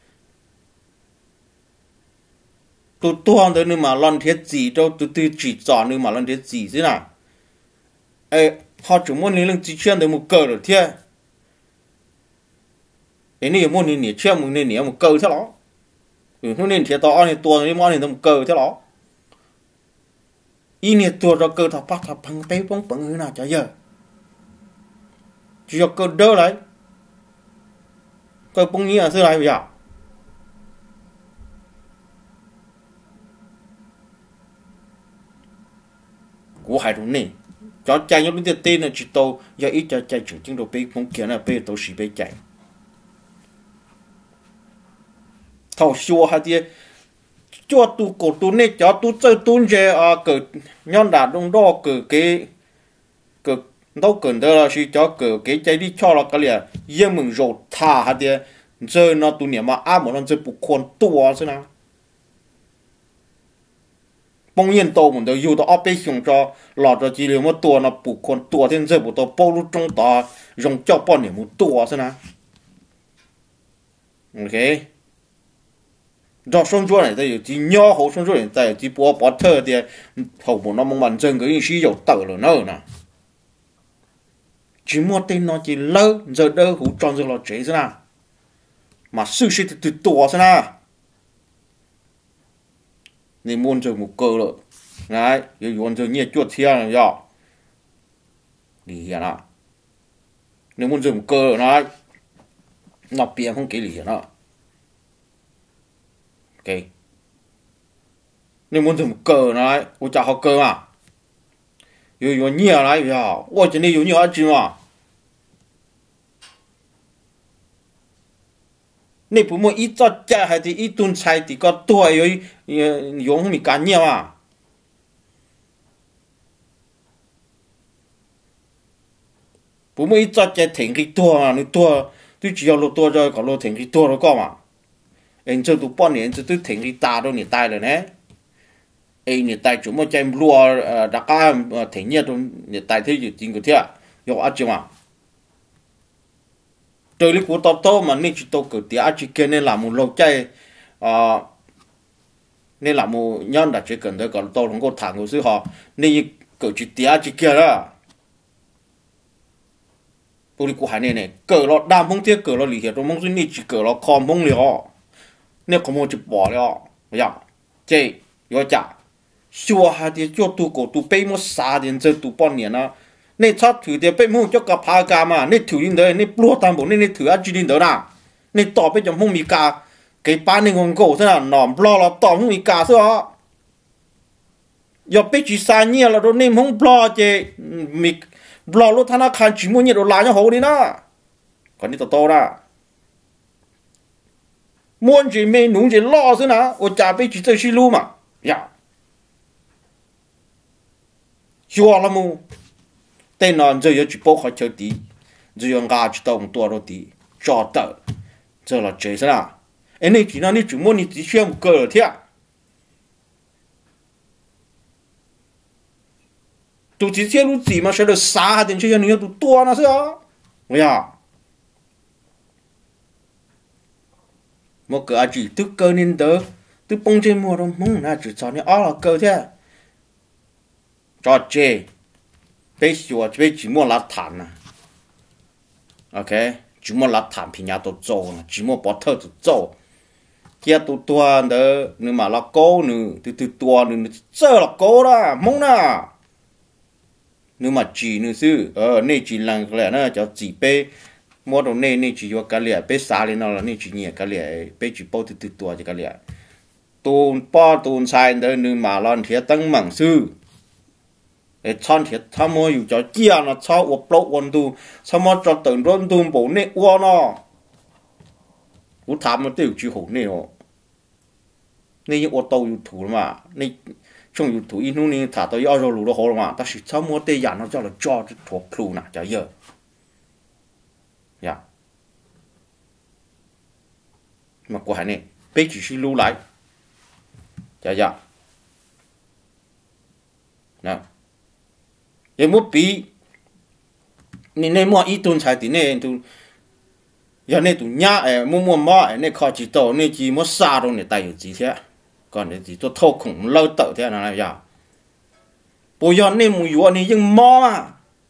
tôi toan tới nhưng mà lần thiết gì đâu tôi tôi chỉ chọn nhưng mà lần thiết gì thế nào ê họ chỉ muốn lấy lần chỉ chuyên được một cờ rồi thế cái này muốn nên nhỉ chuyên một nên nhỉ một cờ thế đó ừ nó nên thiệt to này tua này món này tầm cờ thế đó y này tua rồi cờ thằng bắt thằng bằng tay bông bằng người nào chả giờ chỉ có cơ đỡ lại cơ bông nhia xưa lại bây giờ của hai đồng này cho chạy nhau đến tên là chỉ tàu giờ ít cho chạy chủ chứng đồ bê không kia là bê tàu xì bê chạy thầu xua hay thì cho tu cổ tu này cho tu chơi tu chơi à cỡ nhon đã đông đo cỡ cái cỡ đâu cần đó là chỉ cho cỡ cái chạy đi cho là cái liền yên mừng rồi thả hay thì chơi nó tu niệm mà à một lần chơi bục con tua thế nào bông yên tàu mình đều yêu đó áp bê xong cho lọt cho chỉ liệu một tua nó bục con tua thế chơi bục tàu bao lúc trong đó dùng cho bao nhiêu một tua thế nào ok cho xong chỗ này đây chỉ nhỏ hậu xong chỗ này đây chỉ bỏ bỏ thơ thì hậu một nó mong bản chân cái gì dầu tờ rồi nữa nè chỉ mua tên nó chỉ lơ giờ đỡ hủ tròn giờ là chế thế nào mà sự sự từ tổ thế nào nên muốn chơi một cơ rồi này giờ muốn chơi nhiều chuột thiên rồi giờ đi hiện à nên muốn chơi một cơ rồi này nó biến không kỹ lý nữa ok nên muốn dùng cờ này tôi chả học cờ mà有有nhiều来呀我今天有nhiều ăn mà nên bố mỗi ít cho cha hay thì ít tuần sai thì có tuổi rồi dùng mình cả nhiều mà bố mỗi ít cho cha thành cái tuổi mà nó tuổi tôi chỉ có tuổi rồi có lúc thành cái tuổi rồi có mà anh chơi tụ bao nhiêu tôi thành cái ta đâu nhiệt tai rồi nè anh nhiệt tai chúng mà chơi lúa đặc ca thành nhiệt đâu nhiệt tai thế gì chính cái thế à có ăn chưa mà từ lúc của tao tao mà nên chỉ tao cứ tiếc chỉ kia nên làm một lâu chơi à nên làm một nhân đã chỉ cần tới còn tao không có thằng của sư họ nên cứ chỉ tiếc chỉ kia đó bố đi của hai này này cỡ nó đam không tiếc cỡ nó lý hiệp nó mong gì nên chỉ cỡ nó còn mong liao nên không muốn chụp bỏ liao bây giờ chơi có chả xua hai thì cho tu cổ tu bay một sáu đến giờ tu bao nhiêu na nên chắc thử thì bay một cho cả phá cả mà nên thử đến đấy nên lúa tam bộ nên nên thử ăn chỉ đến đấy na nên tỏ bây giờ khôngมีcả cái ba nên con cổ thế nào nòng lo là tỏ khôngมีcả sao giờ bây chỉ san nhiều là đồ nên không lo chứ mi lo lúc thằng nào khăn chỉ muốn nhiều đồ lá cho hậu đi na còn đi tao to ra muốn chỉ mấy nung chỉ lo thế nào ở nhà bây chỉ chơi xí lu mà ya chua lắm mu tên nó giờ giờ chỉ bao khỏi chơi tí giờ ngã chỉ tao một tua rồi tí cho tờ giờ là chơi thế nào anh ấy chỉ nói đi chỉ muốn đi chỉ chơi một cờ rồi thế tụi chỉ chơi lúc gì mà sẽ được xa đến chơi nhiều tụi tua nó sao ya một cái chỉ tức cơ nên tớ tức bông trên mùa đông mông là chỉ cho nên ó là cơ thế cho chơi bây giờ bây chỉ mua lá thản à ok chỉ mua lá thản thì nhà tôi trâu chỉ mua bỏ thơ tôi trâu kia tôi tua nữa nhưng mà là cố nữa từ từ tua nữa chơi là cố đó mông nè nhưng mà chỉ nữa sư ờ này chỉ là cái này cho chỉ bê mua đồ này này chỉ có cái lẻ bê xả lên nó là này chỉ nhẹ cái lẻ bê chỉ bao từ từ tua chỉ cái lẻ tuôn bao tuôn sai đó nhưng mà lon thiệt tăng mảng sư để chọn thiệt tham muaอยู่cho chia nó cho ốp lót quân tu tham mua cho từng rôn tu bộ này qua nó cú tham nó tiêu chịu hổ này họ này những ô tôอยู่thủ mà này trongอยู่thủ in nu này thả tới ao rồi lú đó mà ta chỉ tham mua tây giản nó cho là cho thuộc lú nè cho giờ ya mà của hai này bây chỉ是lưu lại dạ dạ nè em muốn bị nên nên mua ít tuần sai thì nên tu giờ nên tu nhá em mua mua mua nên khó chỉ tổ nên chỉ mua xa đâu nên tay được gì thế còn nên chỉ tôi thâu khủng lâu tự thế nào này giờ bây giờ nên mua yếu nên nhưng mua mà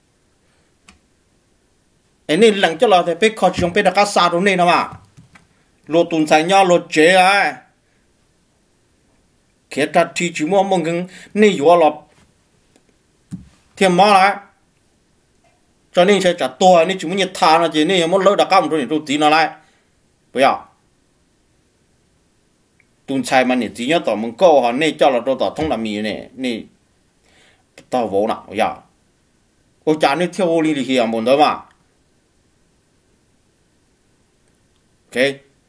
em nên lằng cho là thì biết khó chỉ không biết là cá xa đâu nên nào mà lô tuần sai nhau lô chế à khi ta thì chỉ mua mong cái nên yếu là thêm mà lại cho nên sẽ trả to nên chúng mình thà nó chỉ nên muốn lỡ đặc cam rồi thì tí nó lại bây giờ tuần sai mà nè chỉ nhớ tao muốn câu họ nên cho là tôi tao thông làm gì nè nè tao vô nào bây giờ ô cha nên theo ô đi thì à muốn đó mà ok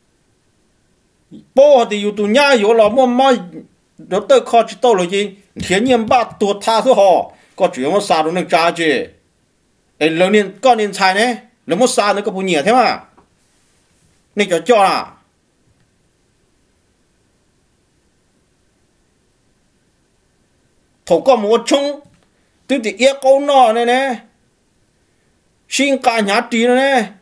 bố thì yêu tụi nhá yêu là mua mai đó tới khó chỉ tao rồi gì thiên nhiên ba tuổi tha thứ họ có chuyện mà sao nó能trả chứ ấy lớn lên con nên sai đấy nếu mà sao nó có bao nhiêu thế mà nên cho cho là thầu có một chung từ thì yêu câu nọ này nè xin cả nhà trí này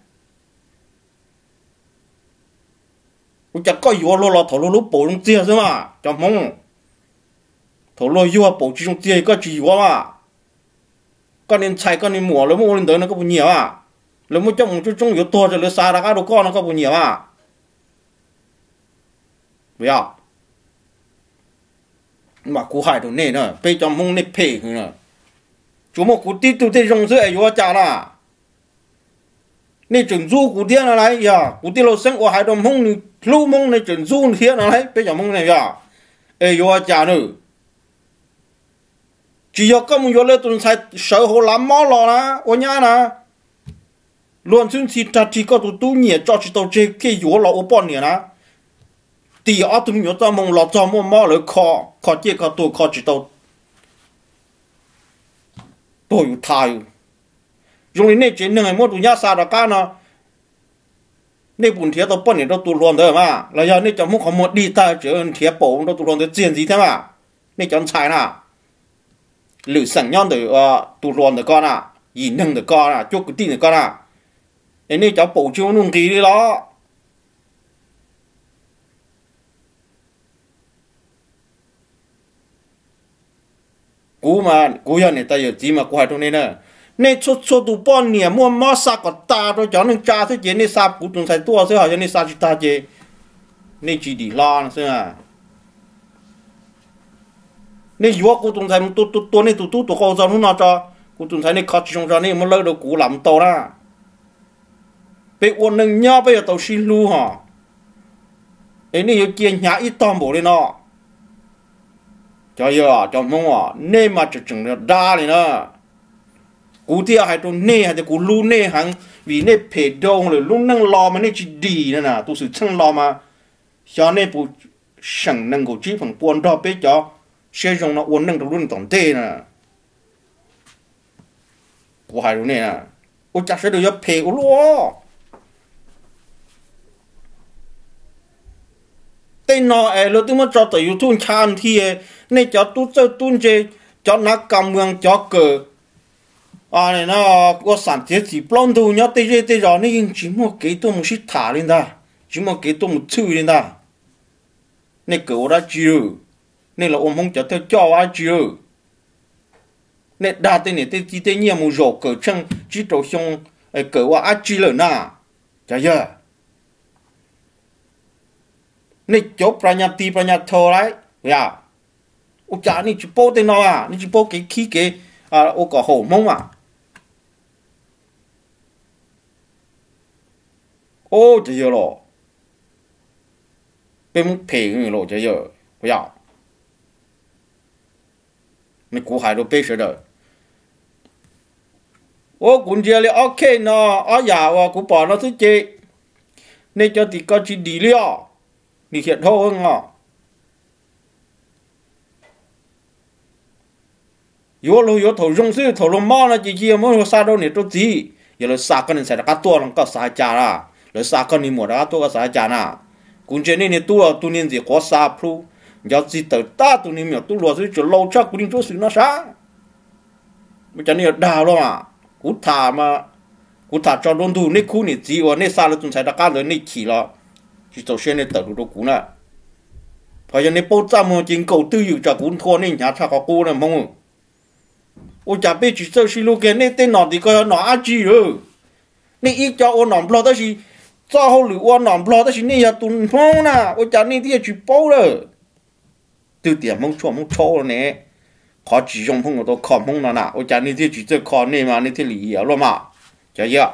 chắc có yêu lo lo thầu lo lúc bổ trong tia thôi mà cho mong thầu lo yêu bổ trong tia có chỉ yêu mà con nên chạy con nên mua lấy mua lên tới nó có bao nhiêu à lấy mua trong trong trong yếu to rồi lấy xa ra các đồ con nó có bao nhiêu à bây giờ mà cú hải đồ này nữa bây giờ mông này phê nữa chú một cú tí tụi thế trong giữa yếu chả là này chuẩn du cú tiên là này giờ cú tí lâu sinh của hải đồ mông này lưu mông này chuẩn du thiên là này bây giờ mông này giờ yếu chả nữa chỉ có cái một lần tuần sai sở hữu làm mỏ lò na, ở nhà na, luôn xin chỉ ta chỉ có tụi tụi nhẹ cho chỉ tao chơi cái yếu lò ở bên này na, thì ở tụi nhớ tao mong lò tao mong mỏเลยคอ คอ chơi คอ ตัว คอ chỉ tao, tôi yêu thay, dùng này chuyện này mua tụi nhá sao đó cả na, này buồn thiệt tao bên này tao tụi luôn thôi mà, là giờ này chẳng muốn có một đi ta chứ thiệt bổ tao tụi luôn để chuyện gì thế mà, này chẳng sai na. lử sẵn nhon được tụ luồn được con à, gì nâng được con à, chốt cái tin được con à, thế nên cháu bổ chiếu nung ký đi đó, cú mà cú hiện này ta giờ gì mà quay trong này nè, nên số số tụ bọn nè mua mót sạc có ta rồi cháu nâng cha thế chứ nên sạc cú tuần sai tua thế hả, nên sạc chỉ ta chứ, nên chỉ đi lo nữa à. nên yếu cô tuần sai tôi tôi tôi này tôi tôi tôi câu sao nó cho cô tuần sai này khó chịu cho nên mà lấy được cú làm tàu ra bây ôn nâng nhau bây giờ tàu xin lu hả ấy này yếu kia nhà ít tôm bổ lên nó cho giờ cho mong à nên mà chỉ chừng được đa này nữa cú tia hay tôi nê hay cú lu nê hàng vì nê phê đông rồi lu nâng lo mà nê chỉ đi nữa nè tôi sự chân lo mà cho nên bù sẵn nâng của chí phần buồn đó bây cho sẽ dùng nó uốn nâng được luôn tổng tê nè, của hai đứa này nè, ôi chắc sẽ được giúp phê của luôn, tên nó ấy lúc tôi mới cho tới YouTube channel thì này cho tôi cho tôi chơi cho nó cầm ngang cho cờ, à này nó có sản xuất chỉ plon đồ nhớ tê tê tê rồi này chỉ một cái tôi một xí thả lên đó, chỉ một cái tôi một chữ lên đó, này cờ đã chưa nên là ông không cho theo cho ai chưa nên đa tên này tên chỉ tên nhiều một rổ cỡ chân chỉ trâu xong cỡ qua ai chỉ là na chả giờ nên chỗ pranyati pranyato đấy ya ô chả nên chỉ bố tên nó à nên chỉ bố cái khí cái à ô cả hổ mông à ô chả giờ rồi bên phê người rồi chả giờ ya mình cú hải đồ bê sơ đời, ô cũng chỉ là ok nó, ở nhà và cú bỏ nó thứ chế, nên cho thì có chỉ đi liao, đi hiện thôi hơn à, yếu lo yếu thầu rong sư thầu lo mò là chỉ chỉ muốn sao đâu này tôi gì, giờ là sao con này sẽ là tua lòng có sao chả là, là sao con này mua ra tua có sao chả na, cũng chỉ nên tua tu nên gì có sao pru giờ chỉ tới ta tụi mình miệng tụi lúa thì chỉ lâu chắc cũng đi chỗ xứ nó sao bây giờ này đào luôn à cú thả mà cú thả cho đồn thủ này khu này chỉ ở này xa là tụi sai đã cá rồi này chỉ là chỉ tổ chức này tự đồ cú nè bây giờ này bao trăm mà chính cầu tư dự cho cú thua này nhà cha có cú này mong ôi chả biết chỉ sợ xí lu cái này tên nọ thì coi nó ăn gì rồi này ít cho ô nọ lo đó gì cho hậu lửa ô nọ lo đó gì này là tụi phong nè ôi chả này thì chỉ bao rồi từ tiền mong chua mong chô nè khó chỉ dùng phong của tôi khó mong nó nào ôi chả nên thì chỉ chơi khó này mà nên thì lý hiểu luôn mà cho giờ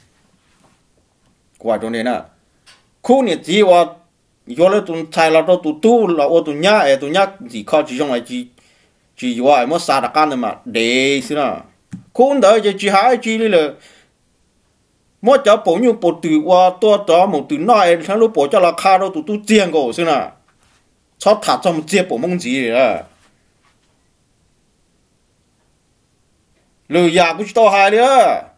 qua trong này nè khu này chỉว่า有了东菜了到都都了我都伢哎都伢只靠只用来只只ว่า么啥的干的嘛得是啦空的就只还只了么叫保佑保对ว่า多多么对那哎他都保叫了卡到都都见过是啦超他这么接保梦子了了呀不知道还了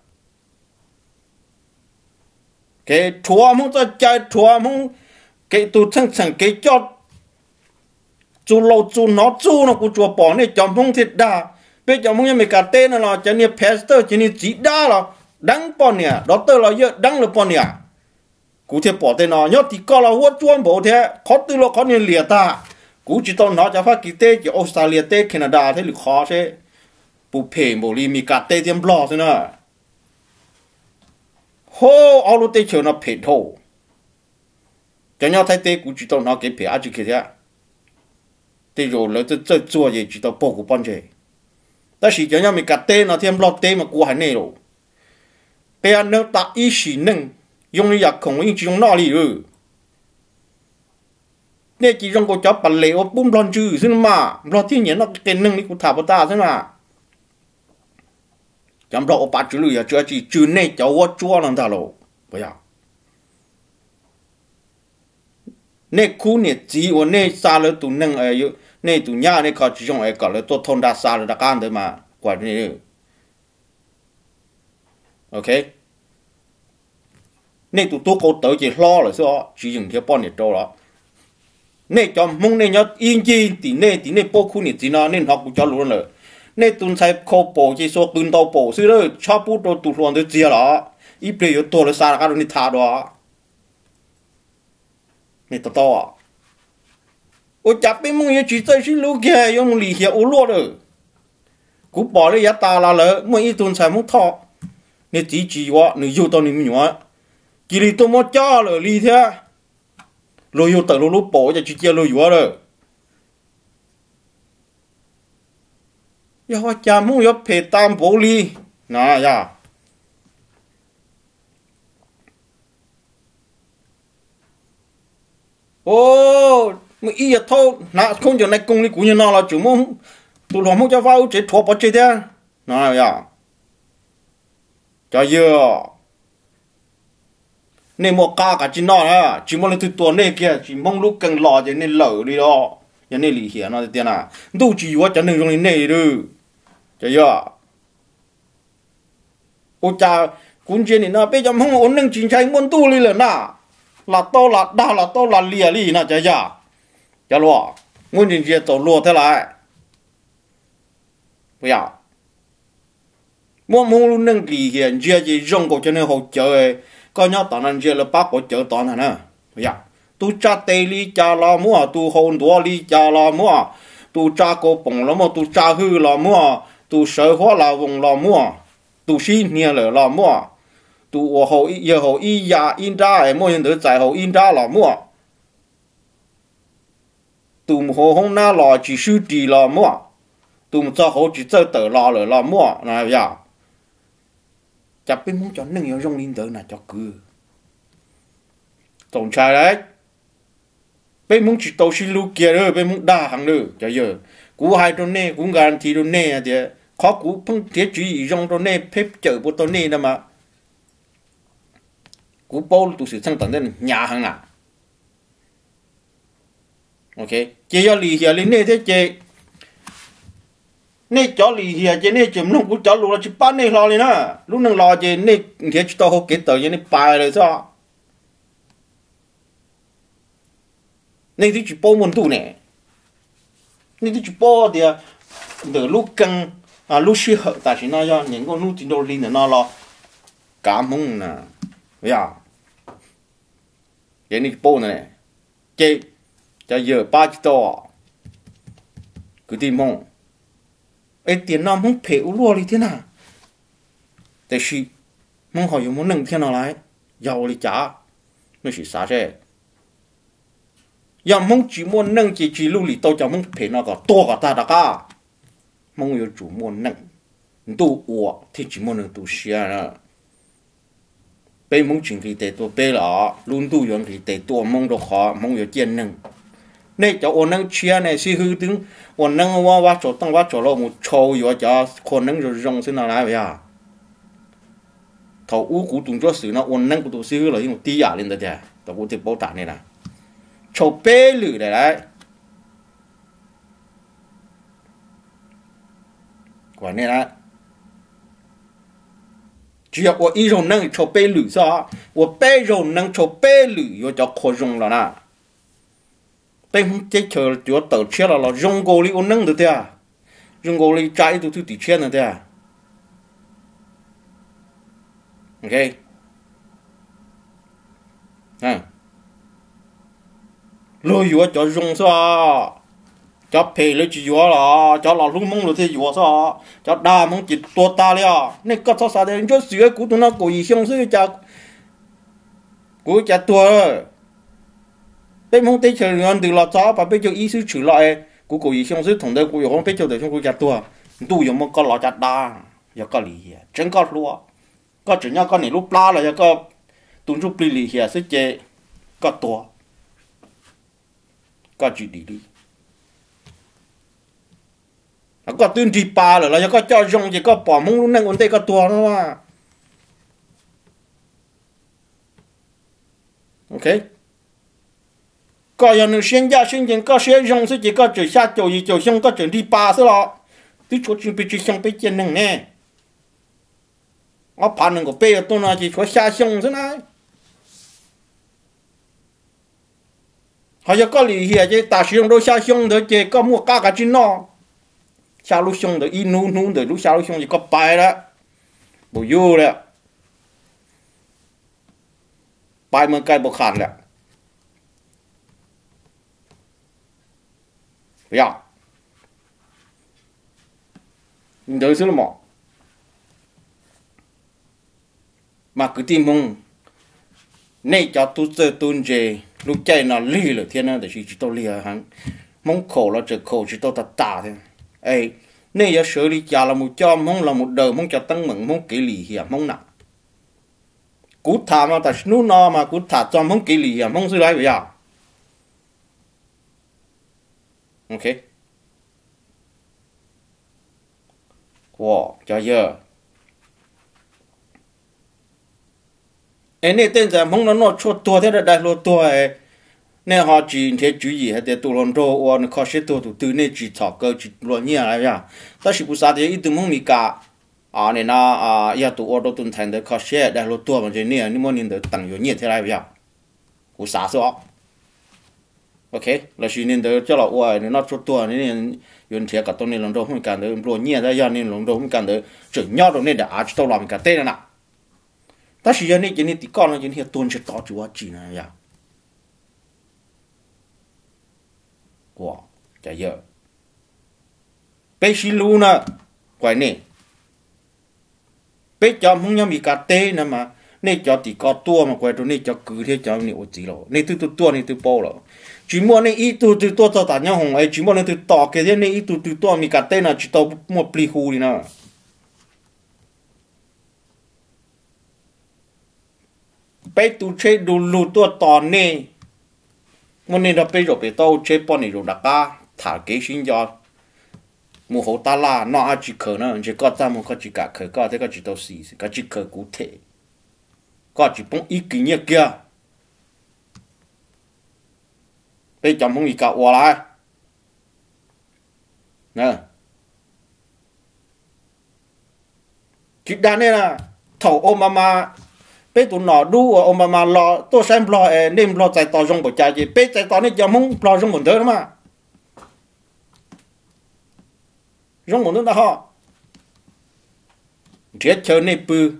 cái chùa mong cho chạy chùa mong cái tu chân chân cái cho chú lâu chú nó chú nó cũng chùa bỏ này chồng mong thiệt đa bây giờ mong như mình cả tên là cho nên pastor cho nên chỉ đa là đăng bỏ nè đó tơ là giờ đăng là bỏ nè cụ thể bỏ tên nó nhớ thì có là huấn chuan bỏ thế khó từ lo khó nên liệt ta cụ chỉ tao nói cho phát kỳ tế cho Australia tế Canada thế là khó thế bù phê bù li mi cả tế tiêm lo thế nè hô ao lúc tế chiều nó phê thô cho nhau thay tế cũng chỉ tao nói cái phê á chỉ kia thế tế rồi lấy tới tới chùa gì chỉ tao bỏ của bọn trẻ ta chỉ cho nhau mình cả tế nó thêm lo tế mà của hai này rồi bây giờ nếu ta ý sĩ nâng dùng như không có chỉ dùng nó đi rồi nên chỉ dùng có cho bản lệ ở bún lon chữ xin mà lo thiên nhiên nó cái nâng đi của thả vào ta thế mà chấm lo ở bát chữ lười chưa chỉ chữ này cháu quá chua làm ta rồi bây giờ nên khu này chỉ ở nên xa了tụ nâng ở nên tụ nhà nên có chỉ dùng ở cái là tôi thôn đã xa了đã can đấy mà quả này ok nên tụ tôi có tới chỉ lo rồi sao chỉ dùng theo bọn này đâu đó nên cho mong nên nhớ yên chi thì nên thì nên bao khu này chỉ nó nên học cho luôn rồi nên tụ sai khâu bộ chỉ số tuần đầu bộ xí rồi cho bút đồ tụ luôn được gì đó ít bây giờ tôi là sao cái này thà đó nên tao tao ôi chả biết mong như chỉ chơi xí lúc kia dùng lì hiệu u luôn rồi cú bỏ đi giá ta là lỡ mỗi ít tuần sai muốn thọ nên chỉ chỉ quá nếu yêu tao nên nhớ chỉ đi tôi muốn cho rồi đi thế rồi yêu tao lúc bỏ cho chỉ chơi rồi quá rồi giờ cha muốn yêu phê tam bổ đi nè ya ô mà ý thôi nè không cho này công đi cũng như nó là chủ muốn tụi nó muốn cho vào chế thua bỏ chế thế nè ya cho giờ nên một ca cả chỉ nó ha chỉ muốn là từ tuần này kia chỉ mong lúc cần lò cho nên lỡ đi đó cho nên lì hiển nó tiền à đâu chỉ quá cho nên trong này này được cho giờ ô cha cũng chuyện này nó bây giờ không ổn định chính trị muốn tu đi là na là to là đa là to là lìa đi na cho giờ cho lo muốn chính trị tổ lo thế lại bây giờ muốn muốn luôn nâng lì hiển chia chỉ dùng của cho nên hỗ trợ có nhau tao nên chia là bác hỗ trợ tao này nè bây giờ tu cha tây li cha la mua tu hồn đua li cha la mua tu cha cô bông la mua tu cha hư la mua tu sở hóa la vùng la mua tu xin nia lỡ la mua tu ở hậu giờ hậu y ya in ra em mua hiện tại hậu in ra la mua tu hồ hông na la chỉ sư đi la mua tu cho hậu chỉ cho tờ la lỡ la mua này bây giờ chả biết muốn cho nâng yêu trong linh tử là cho cứ tổng trai đấy bên muốn chỉ tàu xin lưu kia rồi bên muốn đa hàng nữa cho giờ cú hai đôi nè cũng garanti đôi nè thì khó cú phong thiết chỉ trong đôi nè phép chở bộ đôi nè mà cú bao tụ sự sang tận đến nhà hàng à ok chỉ cho lì hiền lì nè thế chị nè cho lì hiền chị nè chấm nông cú cho lúa chỉ bán nè lo lên á lúc nông lo chị nè thế chỉ tao học kết tờ nè bài rồi sao nên thì chỉ bao môn tu nè nên thì chỉ bao thì từ lúc căng à lúc xưa hợp ta chỉ nói cho những con lúc chỉ đồ linh nó lo cảm mong nè bây giờ vậy nên bao này chơi cho giờ ba chỉ to cứ tìm mong ấy tiền nó không phải u lo đi thế nào tại vì mong họ dùng món nâng thế nào lại giàu đi trả nó chỉ xả thế giờ mong chỉ muốn nâng chỉ chỉ lưu lý tao cho mong phải nó có to cả ta đã cả mong yêu chủ muốn nâng tu ủa thì chỉ muốn nâng tu xia nữa bây mong chuyện thì để tôi bây là luôn tu dưỡng thì để tôi mong được khó mong được chiến năng này cho ôn năng chia này xí hư tiếng ôn năng qua qua chỗ tăng qua chỗ lo một trâu rồi cho con năng rồi rong xin nào lại vậy à thầu u cụ tung cho sự nó ôn năng của tôi xí hư là những tí à lên đó chứ tôi cũng tiếp bảo trả này nè trâu bê lử này đấy quả này là chỉ có一种能抽背绿啥，我背种能抽背绿，又叫可用了呢。背红这球就要倒切了了，用过里我弄的的，用过里摘都都底切了的。OK， 嗯，路又叫用是吧？cho phê lấy chỉ gió là cho là lúc mong là thế gió sao cho đa mong chỉ tua ta了nên có sao sao đấy cho sửa của tụi nó cố ý xong sửa cho của cha tua bên mong tây trời ngon từ là cho và bây giờ ý sư chửi lại của cố ý xong sửa thằng đấy của không bây giờ để cho của cha tua tu dùng một con lọ cha đa giờ có lý chân có lúa có chỉ nhau có này lúc la là có tụi chúng bị lý hiểu sức chế có tua có chỉ đi đi có tuyên trì pa rồi là có cho dùng chỉ có bỏ mông luôn năng ổn định có tua nữa mà ok có những sinh ra sinh tiền có sẽ dùng sẽ chỉ có chỉ xa chỗ gì chỗ xong có chuyện đi pa thế lo tí chỗ chuyện bị chỉ xong bị chuyện năng nè ở pan năng của bây tôi nói chỉ chỗ xa xong thế này họ có lý hiểu chứ ta sử dụng đồ xa xong được chứ có mua cả cả chuyện nó xa lúc xong được in nung nung được lúc xa lúc xong thì có bài đó bộ vô đấy bài mà cái bộ khăn đấy bây giờ đỡ xíu là mỏ mà cứ tìm mong này cho tôi chơi tuôn về lúc chạy nó lì rồi thiên năng để chỉ tôi lì hắn mong khổ là chỉ khổ chỉ tôi ta tả thôi ấy nên giờ xử lý cha là một cho mong là một đời mong cho tăng mừng mong kỹ lì hiểm mong nặng cú thả mà ta nút no mà cú thả cho mong kỹ lì hiểm mong xử lý bây giờ ok wow cho giờ ấy nên tên là mong nó nó cho tua thế là đại lô tua ấy nên họ chỉ thế chú ý hay để tụ lòng đồ hoặc là khó sẽ tụ tụ từ nên chỉ thọ cơ chỉ lo nhẹ lại vậy ta chỉ bút sao thì ít tụi mong mi cả à nên là à ya tụ ở đâu tụi thành để khó sẽ để lo tua mà chỉ nè nhưng mà nên để tăng nhiều nhẹ thế lại vậy bút sao sao ok là chỉ nên để cho là ôi nên nó cho tua nên dùng thế cả tụi nên lòng đồ không cần để lo nhẹ ra ya nên lòng đồ không cần để chỉ nhau đồ nên để à chỉ tao làm cả tên nè ta chỉ nên chỉ nên tí con nó chỉ nên tuân chỉ tao chú chỉ này vậy của chả giờ bây xí lu nè quái nè bây cho không nhau bị cà tê nè mà nè cho thì có tua mà quái rồi nè cho cứ thế cho nè ô chỉ rồi nè từ từ tua nè từ bao rồi chỉ mua nè ít từ từ tua cho ta nhau hồng ấy chỉ mua nè từ tỏ cái thế nè ít từ từ tua bị cà tê nè chỉ tao mua pli hu đi nè bây tu chơi đồ lù tua tỏ nè muốn nên là bây giờ bây tao chơi bọn này rồi đã cả thả cái xin cho mua hậu ta la nó chỉ khờ nó chỉ có ta mua có chỉ cả khờ có thế có chỉ tao xì có chỉ khờ cụ thể có chỉ bông ý kiến như kia bây giờ bông ý cả qua lại nè chỉ đàn này là thầu Obama bây tụi nó đu ở Obama lo tôi xem lo nên lo chạy tàu trong bộ chạy gì bây chạy tàu này giờ mong lo trong một thứ mà trong một thứ đó họ chết chơi này bự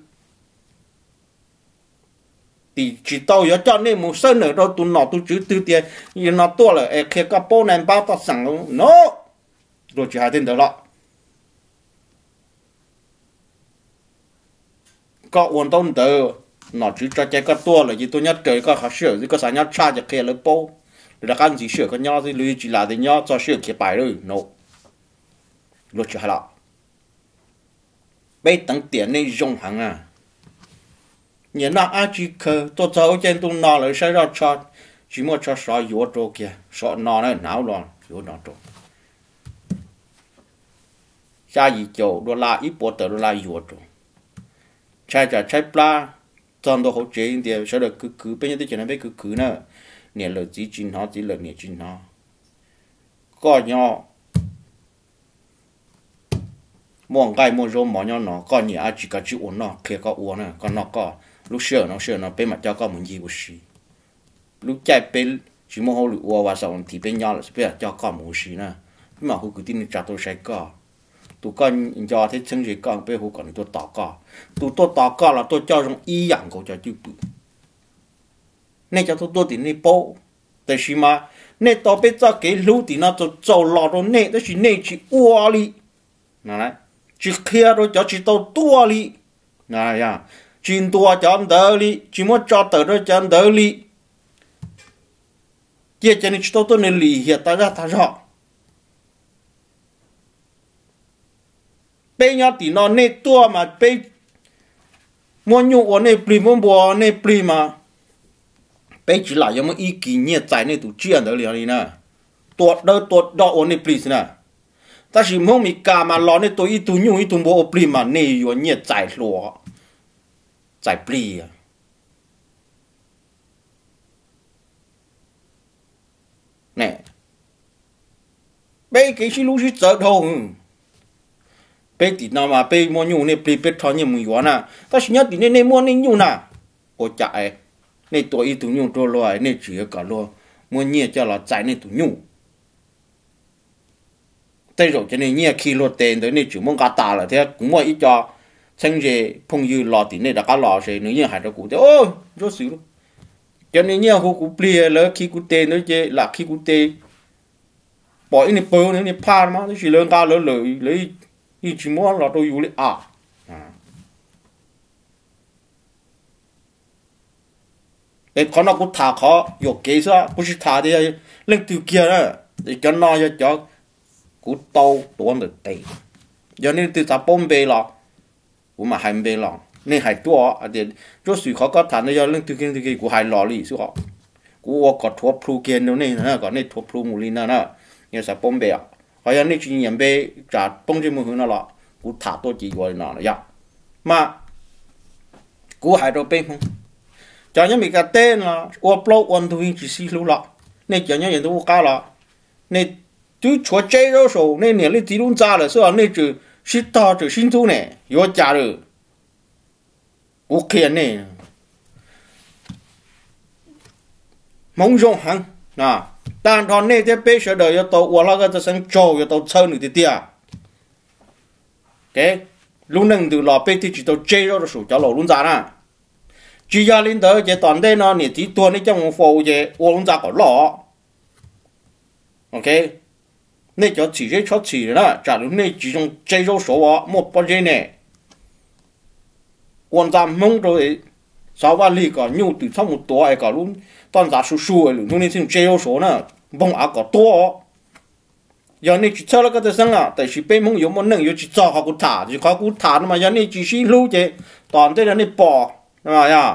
thì chỉ tàu giờ cho nên một sân ở đâu tụi nó tụi chữ tư tiền nhưng nó to là khi các bố này bao tao sẵn luôn nó rồi chỉ hai tên đó lọ có ổn tông tờ nó chỉ cho chạy các tua là gì tôi nhớ trời có khó sửa gì có sao nhớ cha cho kia lấy bố rồi các anh chỉ sửa con nhau thì lui chỉ là để nhau cho sửa kia bài rồi nó luật chỉ hai lọ bây tăng tiền này dùng hàng à nhớ nó ai chỉ khờ tôi cháu trên tôi nó lại sẽ ra cho chỉ muốn cho sợ yếu trâu kia sợ nó nó não loạn yếu nó trâu xa gì chỗ đô la ít bộ tờ đô la yếu trâu trái trả trái pla trong đó hỗ trợ thì sẽ được cứ cứ bên những chuyện này cứ cứ nữa nè lời chỉ chính nó chỉ lời nè chính nó có nhau mong cái mong rôm mong nhau nó có nhiều ai chỉ có chịu uống nó kia có uống nữa còn nó có lúc sửa nó sửa nó bên mặt cho có muốn gì cũng xí lúc chạy bên chỉ mong họ lựa uống và xong thì bên nhau là sẽ cho có muốn xí nữa mà họ cứ tin trả tôi sẽ có tụi con cho thế chân gì con bên họ còn tôi tỏ có tụi tôi tỏ có là tôi cho trong ý dạng của cho chữ bự nên cho tôi tôi thì nên bao tại vì mà nên tao biết cho cái lũ thì nó cho cho lò rồi nên đó chỉ nên chỉ uo đi này chỉ kia rồi cho chỉ tao tua đi này à chỉ tua cho anh đỡ đi chỉ muốn cho tao rồi cho anh đỡ đi kia cho nên tao tôi nên lì hiện ta ra ta rõ bây giờ thì nó nên tua mà bây muốn nhủ nên bì muốn bùa nên bì mà bây chỉ là giống một ý kiến nhẹ giải nên tụ chuyện đó liền nè tuột đâu tuột đó ổn định please nè ta chỉ mong mình cả mà lo nên tôi ý tụ nhung ý tụ bộ please mà nè yếu nhẹ giải lúa giải please nè bây cái gì lúc gì trở đâu bây thì nào mà bây mua nhung nè please bây thằng nhiều mình yếu nè ta chỉ nhớ thì nên nên mua nên nhung nè ôi chạy nên tôi ý tụ nhung tôi lo nên chỉ cả lo muốn nhẹ cho là chạy nên tụ nhung tới rồi cho nên nhẹ khi lo tiền tới nên chỉ muốn cả ta là thế cũng mua ít cho chân gì phong dư lo thì nên đã cả lo rồi nếu như hai đứa cụ thế ôi rất xíu cho nên nhẹ hồ cụ bìa lỡ khi cụ tiền nữa chứ là khi cụ tiền bỏ cái này bơ nữa này pha mà nó chỉ lớn cao lớn lợi lấy chỉ muốn là tôi yêu lấy à cái con nó cũng thả khó,有给啥，不是他的，扔丢kia đó，你叫nó cho cho，cũng tàu多的地，有你对他半倍了，我们还倍了，你还多啊的，做水เขาก็谈的要扔丢kia丢kia，我还老哩是吧？我個拖鋪見到你那個你拖鋪冇哩那那，也是半倍啊，好像你今年倍咋幫住冇去那了，我他多幾個那了呀，嘛，我還都倍空。cho những mình cái tên là upload one to chỉ xí lưu lọ nên cho những hiện tôi cao lọ nên tôi chúa chơi đâu số nên nhiều lên tí luôn ra là sao nên chữ shit to chữ xin thu này yếu trả được ok này mong rong hăng à但他那些被学的要到我那个这生做要到车你的地啊 OK 路能từ lọ被thì chỉ到chơi đâu số cho lọ luôn ra nè chỉ ra lên tới cái toàn đây nó nhiệt tí tuần đấy trong một phố cái uống ra có lọ, ok, nên cho chỉ cái cho chỉ đó, trả lúc này chỉ dùng chế rau số á, một bao nhiêu này, uống ra mông rồi, sáu ba ly cả nhiều từ sau một tuổi cả luôn, toàn ra số số rồi, lúc này chỉ chế rau số nữa, bông á có to, giờ này chỉ cho nó cái gì à, tại vì bên mông yếu một nâng yếu chỉ cho họ cũng thả, chỉ họ cũng thả mà giờ này chỉ xí lưu cái, toàn đây là này bỏ. À ya,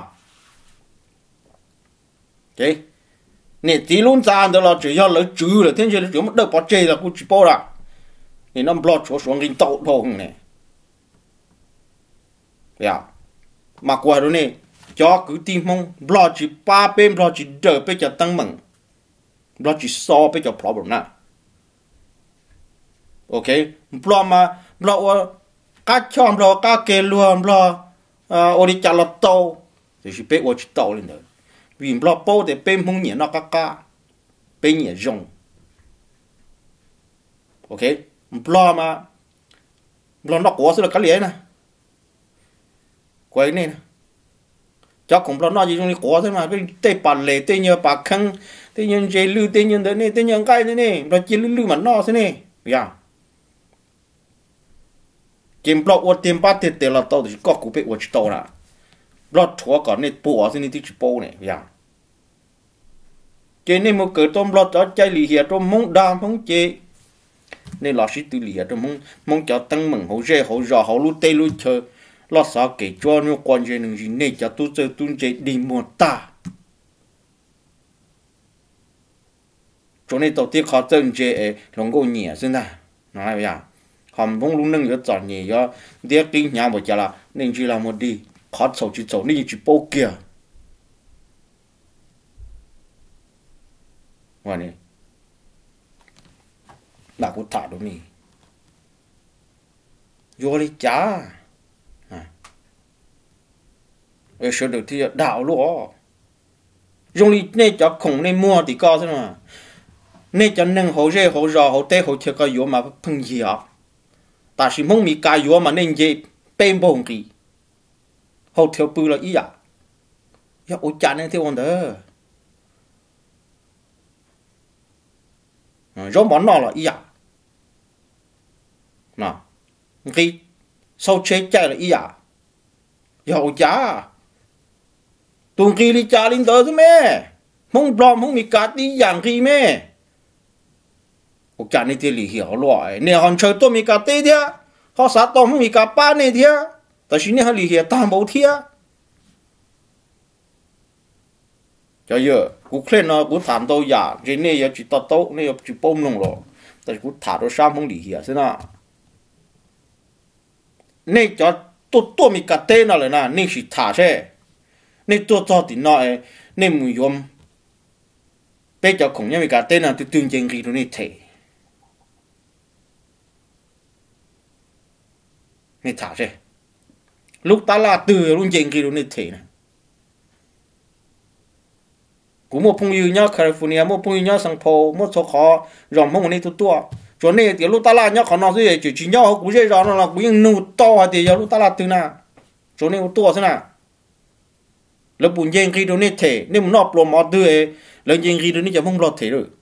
ok, nè tí luôn ra đó là chỉ do lấy chữ là thế chứ là chỉ mất được bỏ chơi là cũng chỉ bỏ ra, nè nó block chỗ xuống kinh tàu thôi nè, ya, mà qua đó nè, cho cứ tìm mong block chỉ ba bên block chỉ đỡ bên cho tăng mừng, block chỉ so bên cho problem nè, ok, block mà block các chọn block các kê luôn block à, ở đi chợ lọt tàu, thì chỉ biết ở chỉ tàu lên rồi, vì lọt bao thì bên mông nhẹ nó cá cá, bên nhẹ rong, ok, lọt mà, lọt nó có sự là cái gì nè, quay này nè, chắc cũng lọt nó gì trong này có thôi mà, cái tay bàn lề tay nhờ bạc khăn, tay nhờ dây lư tay nhờ đấy này, tay nhờ cái này này, lọt chỉ lư lư mà nó thế này, ya. kiếm block ở tiền bát tiền tiền là tao thì có cụ bị ở chỉ tao nè block thua còn nên bỏ thì nên chỉ bỏ này vậy cho nên một cái tôm block cho chạy lì hiện trong mông đam mông chế nên là sĩ tự lì hiện trong mông mông cho tăng mừng hậu dễ hậu rõ hậu lút tê lút chơi lo sao kể cho nó quan chuyện những gì này cho tôi chơi tôi chơi đi mua ta cho nên đầu tiên họ chân chơi lòng cô nhẹ xin ta nói bây giờ họ không lúc nâng yếu chọn nhẹ do tiếc kinh nhà một chả là nên chỉ làm một đi khó sầu chỉ sầu nên chỉ bao kia vậy này đã có thả đúng nè vô đi chả ở số đầu tiên đảo luôn dùng đi nên cho khủng nên mua thì có thế mà nên cho nâng hỗ trợ hỗ trợ hỗ trợ hỗ trợ cái yếu mà phun gì à ta chỉ mong mi cái yếu mà nên gì bên bông gì hỗ trợ bự là ý à ya ôi cha nên theo ông đó giống món nào là ý à nào cái sau chế chạy là ý à ya ôi cha tuần kỳ đi cha linh tới chứ mẹ mong bom mong mi cá đi dạng kỳ mẹ ôi cha nên thì lì hiểu loại nè hòn chơi tôi mi cá tê thia họ sát tôi mong mi cá ba này thia tại vì nè họ lì hiểu tam bảo thia cho giờ cú khen nó cú thảm tôi giả cái này giờ chỉ tao tao này giờ chỉ bom lông rồi tại cú thả đồ sam không lì hiểu thế nào này cho tôi tôi mi cá tê nào lại nè này chỉ thả thế nên tôi cho thì nói nên mùi yếm bây giờ cũng như cái tên là tôi tuyên truyền cái đó này thế nên thả thế lúc ta là từ luôn truyền cái đó này thế này cũng một phong yêu nhá California một phong yêu nhá Singapore một số khó rộng không này tôi tua cho nên thì lúc ta là nhá khó nói gì chỉ chỉ nhau cũng dễ rõ là cũng những nụ to thì giờ lúc ta là từ nào cho nên tua thế nào là buồn dên khi đó nè thể nên muốn nộp lo mò đưa là dên khi đó nè chẳng không lo thể rồi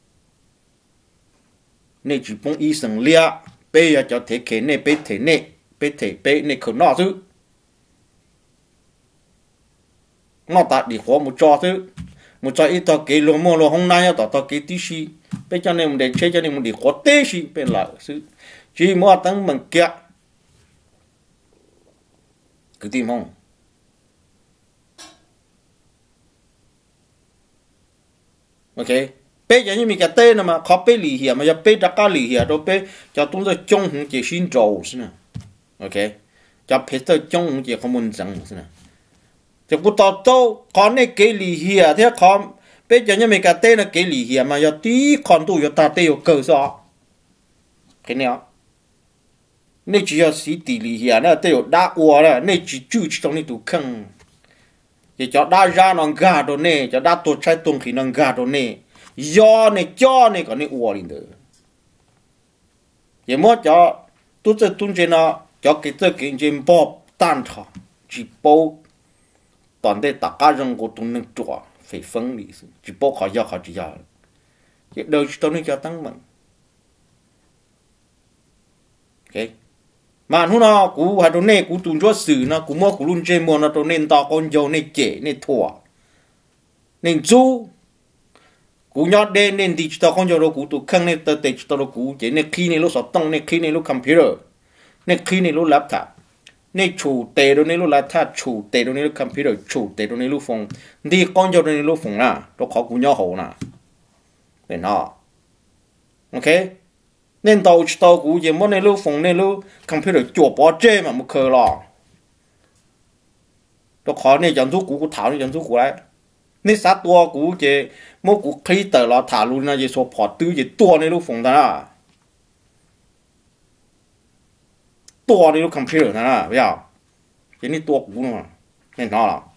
nên chỉ phong y sừng lia bây giờ cho thể kế nè bây thể nè bây thể bây nè khẩu nọ chứ nó ta đi khó một trò chứ một trò ít tao kế lo mò lo hôm nay tao tao kế tí xí bây cho nên mình để chơi cho nên mình đi khó tê xí bên lại chứ chỉ mua tăng bằng kia cứ tìm không ok bây giờ như mình cái tên mà khó bây lì hiểm mà giờ bây đã cả lì hiểm rồi bây cho chúng ta trong những cái xin trầu xin nè ok cho bây giờ trong những cái không muốn rằng xin nè cho cô tao tao có này cái lì hiểm thế khó bây giờ như mình cái tên là cái lì hiểm mà giờ tí con tu giờ ta tây ở cơ sở cái này nên chỉ là sĩ tỷ lì hiểm là tây ở đa ua là nên chỉ chú trong này tụ khăng thì cho đa ra nó gà đồ nè cho đa tổ trái tung khi nó gà đồ nè do nè cho nè còn nè uo lên được vậy mà cho tôi sẽ tung trên nó cho cái cái cái trên bao tan thọ chỉ bao toàn để tất cả人của tung nên chua phải phân lý chỉ bao họ do họ chỉ do vậy đời tôi nên cho tăng mạnh ok mà hôm nào cú hay đồ nè cú tung cho xử nó cú mua cú luôn chơi mua nó đồ nên to con dâu nên trẻ nên thua nên chú cú nhót đen nên đi to con dâu đồ cú tụ khăng nên tơ tệ to đồ cú chỉ nên khi nên lúc sọt tông nên khi nên lúc computer nên khi nên lúc laptop nên chủ tệ đồ nên lúc laptop chủ tệ đồ nên lúc computer chủ tệ đồ nên lúc phone đi con dâu đồ nên lúc phone na đồ khó cú nhót hổ na để nó ok nên tàu tàu cũ chỉ muốn nên lưu phồng nên lưu computer chuột bỏ chơi mà một khờ lò, đó khó nên dẫn dụ cũ cũ thảo nên dẫn dụ cũ đấy, nên sát tua cũ chỉ mỗi cũ khi tờ lò thảo luôn là chỉ số bỏ tư chỉ tua nên lưu phồng đó, tua nên lưu computer đó, bây giờ chỉ nên tua cũ mà nên nó là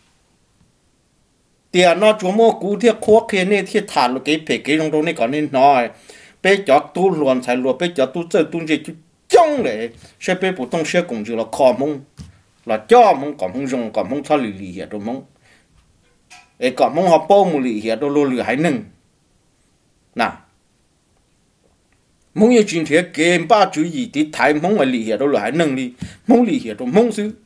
tiền nó chúa mua cũ thiết khó khi nên thiết thảo luôn cái phải cái trong đó nên còn nên nói bây giờ tu luận才luận bây giờ tu chơi tu gì chung đấy sẽ bây phổ thông sẽ cũng chỉ là khó mong là cho mong còn mong dùng còn mong thao lì lì hiện rồi mong ấy còn mong học bao mù lì hiện rồi lùi lùi hay nưng nè mong như chuyện thế game ba chữ gì thì thái mong là lì hiện rồi lùi hay nưng đi mong lì hiện rồi mong xứ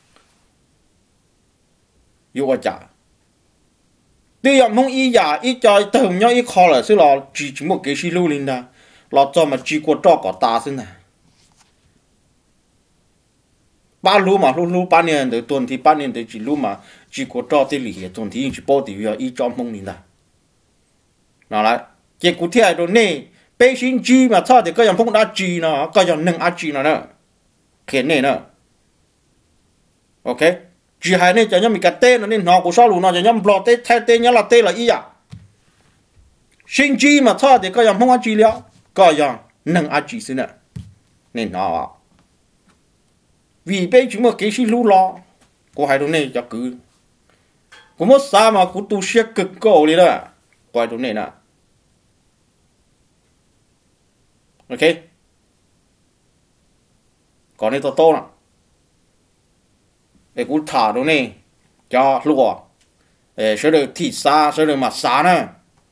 yêu quá chả tuy rằng mong ý giả ý cho từ nhau ý khó là sẽ là chỉ chỉ một cái gì lưu linh đó là cho mà chỉ có cho có ta xin nè ba lú mà lú lú ba niên để tuần thì ba niên để chỉ lú mà chỉ có cho tới lì tuần thì chỉ bao thì giờ ít cho mông nín ta nào lại chỉ cụ thể rồi nè bây xin chi mà sao thì cái dòng phong đã chi nó cái dòng nâng á chi nó nữa khiến này nữa ok chỉ hai này cho nhau mình cái tên nó nên nó của sao lú nó cho nhau bỏ tên thay tên nhau là tên là ý à xin chi mà sao thì cái dòng phong á chi liệu cái dòng nâng á chi xin nữa nên nó vì bây chúng mà cái gì lú lo có hai đứa này cho cứ có một sao mà cũng tu sửa cực cổ đi đó có hai đứa này nè ok còn này to to nè để cũng thả đứa này cho lúa để sẽ được thịt xa sẽ được mặt xa nè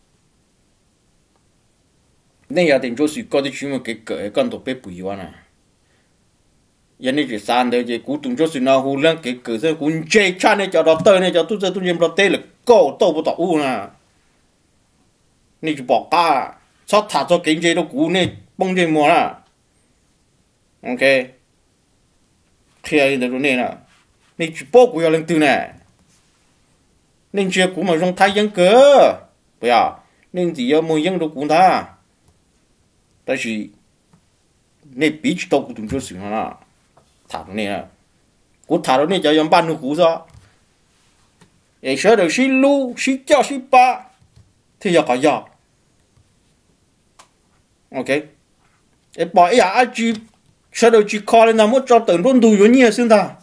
nên giờ tình cho sự có cái chuyện mà cái cỡ con tổ bếp bùi vào nè giờ này chỉ san đấy chỉ cú tung cho sự nào hú lên cái cỡ sẽ cú chơi cha này cho đó tới này cho tôi sẽ tôi nhầm đó tới là cổ tô bộ tàu u nè này chỉ bỏ cả sao thả cho cái chơi đó cú này bông chơi mua nè ok khi ấy được này nè này chỉ bỏ cú vào lên từ này nên chơi cú mà trong thái dân cỡ bây giờ nên chỉ ở mỗi dân đâu cú ta但是你必须到古东就行了，塔到你啊，我塔到你就用半路胡子，也晓得是路是叫是巴，他要搞要 ，OK， 哎，把哎呀阿句晓得去考了，那么找等中都有你先的，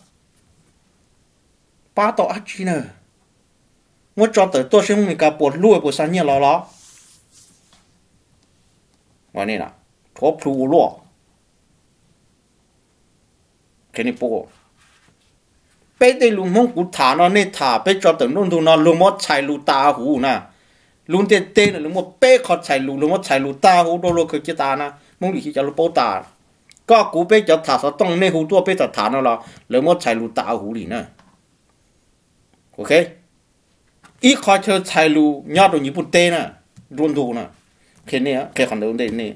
巴到阿句呢，我找等多些我个不路不三年了了。วันนี้นะทบทวนล้อแค่นี้พอไปได้ลุงมงกุฎฐานนี่ถาไปจอดถึงนู่นตรงนั้นลุงมดใช้ลูตาหูนะลุงเต้เต้นะลุงมดเป๊ะเขาใช้ลูลุงมดใช้ลูตาหูโดนลูกคือจิตานะมงดิที่จะลูกโปตาก็กูไปจอดถาสต้องในหูตัวไปจอดฐานนั่นละลุงมดใช้ลูตาหูนี่นะโอเคอีขอเชิญใช้ลูยอดตรงญี่ปุ่นเต้นะรุนดูนะแค่นี้แค่ขันเดินได้นี่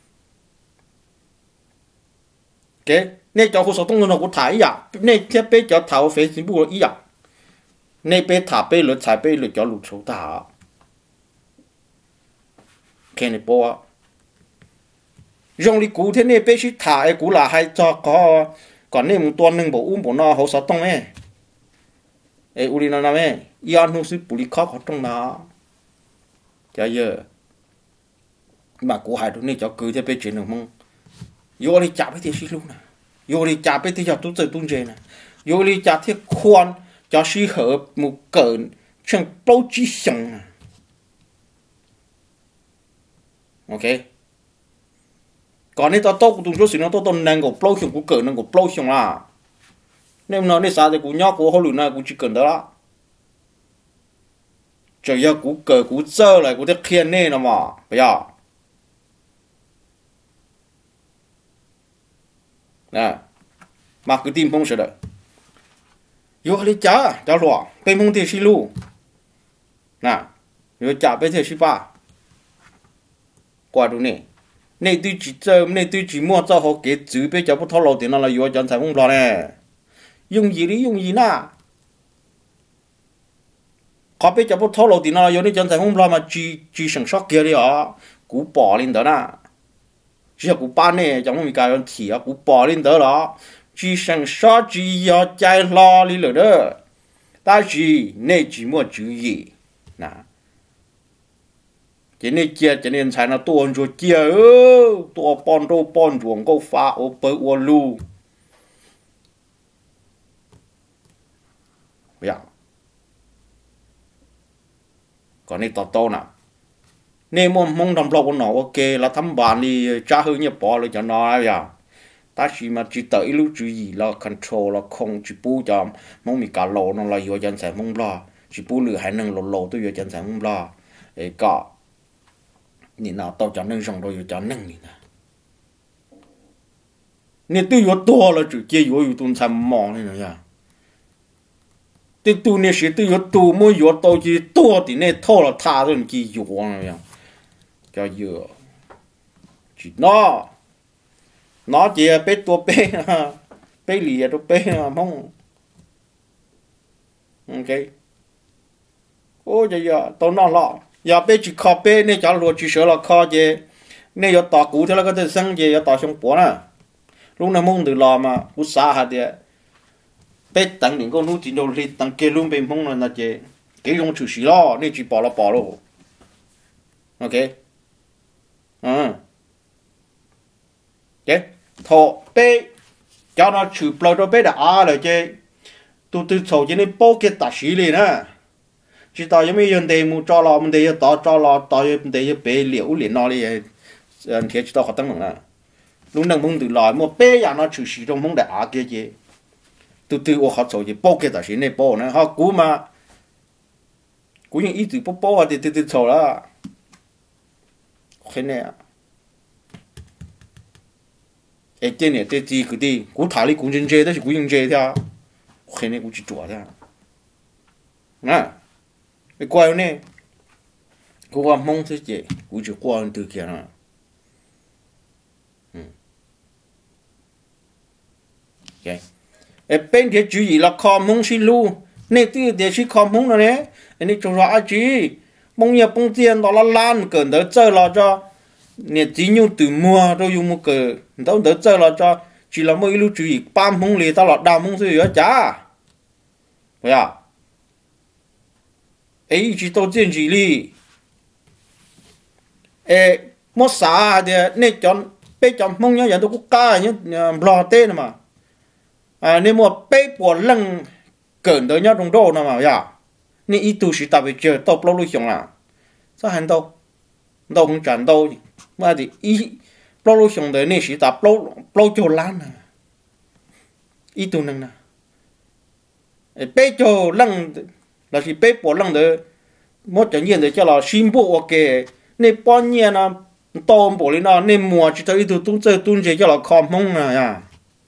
แกเนี่ยจะเขาสต้องเงินกูถ่ายอ่ะเนี่ยแค่ไปจะถ่ายเฟซบุ๊กอีอ่ะเนี่ยไปถ่ายไปหรือถ่ายไปหรือจะหลุดโฉตาแค่นี้ปะ用你古天呢必须ถ่ายกูละให้จอก็ก่อนนี่มึงตัวหนึ่งบอกอุ้มบอกนอเขาสต้องเอ้เออุลินานะเอ้ยานหูสิปุริข้อเขาต้องนาจะเยอะmà của hai đứa này cho cứ thế bây giờ nó mong vô đi chả biết thế gì luôn nè vô đi chả biết thế cho tôi tự tung chơi nè vô đi chả thế khoan cho sĩ hợp một cơn chẳng bao chí xong nè ok còn nếu tao tốt của tôi số nó tôi tôi năng của bao xong của cơn năng của bao xong là nếu nó đi xa thì của nhóc của họ lùn này cũng chỉ cần đó đó trời ơi của cờ của dơ lại của thế khiên nè nó mà bây giờ nè mà cứ tìm phong sự đấy vô lý chả cho lọ bên mông thì xí lu nè vô chả bên thì xí ba qua đúng nè này tôi chỉ chơi này tôi chỉ mua cho họ cái chữ bên cho bút thâu lầu tiền là vô chân thành phong lo nè dùng gì đi dùng gì nè họ bên cho bút thâu lầu tiền là vô đi chân thành phong lo mà chỉ chỉ sản xuất kia đi à cú bỏ lên đó nè chỉ cú bán này trong mình cái vấn题à cú bỏ lên đó là chỉ sản xuất chỉ要chạy lo đi rồi đó, ta chỉ này chỉ mua chữ gì nè, chỉ này chia chỉ nên xài nó tuôn rồi chia ơ, tuôn pon đô pon ruộng câu phá ô bơ ô lu, bây giờ còn này to to nè nên mong mong đồng lòng của nó ok là thăm bạn đi trả hơi nhập bỏ rồi cho nó bây giờ ta chỉ mà chỉ tới lúc chú gì là control là không chỉ bu cho mong mình cả lỗ nó là vô chân sẽ mong lo chỉ bu lừa hai năng lỗ lỗ tôi vô chân sẽ mong lo để cả nhìn nào tao cho năng rong rồi vô cho năng nè nên tôi vô to là chủ kia vô vô tuần tham mò này nữa tôi tu nên sẽ tôi vô tu mới vô tao chỉ to thì nên thô là tha rồi chỉ vô này cho vừa chỉ nó nó chỉ bé tua bé bé lìa rồi bé mong ok ô giờ giờ tao nói lọ giờ bé chỉ khó bé nên cháu luôn chỉ sợ là khó gì nên giờ tao cũ thế là có thể sang gì giờ tao xong bỏ nè lúc nào mong từ lò mà cú xa hạt đi bé tặng những con nút thì đâu thì tặng kia luôn bên mong là là gì cái dùng chủ sĩ lo nên chỉ bỏ là bỏ rồi ok à cái thọ bé cho nó chụp lại cho bé đã à rồi chứ tôi tôi sầu cho nên bao cái tài xí này nè chỉ tao giống như đề mu cho lo mình đề tao cho lo tao mình đề bé liễu liền nó đi anh thiệt chỉ tao khó tăng nữa lúc nào mong từ lại một bé nhà nó chụp xí trong mong đã à kia chứ tôi tôi ở họ sầu chứ bao cái tài xí này bao nữa họ cú mà cú những ý từ bao bao thì tôi tôi sầu là cái này哎，这呢，这这个的，古塔里古人节，但是古人节的，现在古去做的，啊，你怪呢？古话蒙这些，古就挂人都见了，嗯，OK，哎，本地主义了靠蒙西路，那这的是靠蒙了呢，你就说阿姐，蒙也蒙tiền đó là lan gần đó chơi là cho nè chỉ nhung từ mua rồi dùng một cái đâu đỡ chơi là cho chỉ là mỗi lúc chú ý bám mông lì tao là đào mông rồi ở chả phải à ấy chỉ tao tiền chỉ li ê mất xả thì nè chọn bé chọn mông nhá giờ tôi cũng ca nhá lò tên mà à nè mua bé bỏ lăng cẩn tới nhá trong đồ nào mà ya nè ít tu sĩ ta bị chơi tao lâu lâu xong à sao hành đâu đâu không chọn đâu mà thì ý bao lâu xong đời này sĩ tập lâu lâu cho lan à ý tu năng nè bé cho lăng là chỉ bé bỏ lăng đời một trận nhiên để cho là xin bộ ok nên bao nhiêu là tôm bỏ lên nó nên mùa chỉ thấy tu tung chơi tung chơi cho là khom mông à ya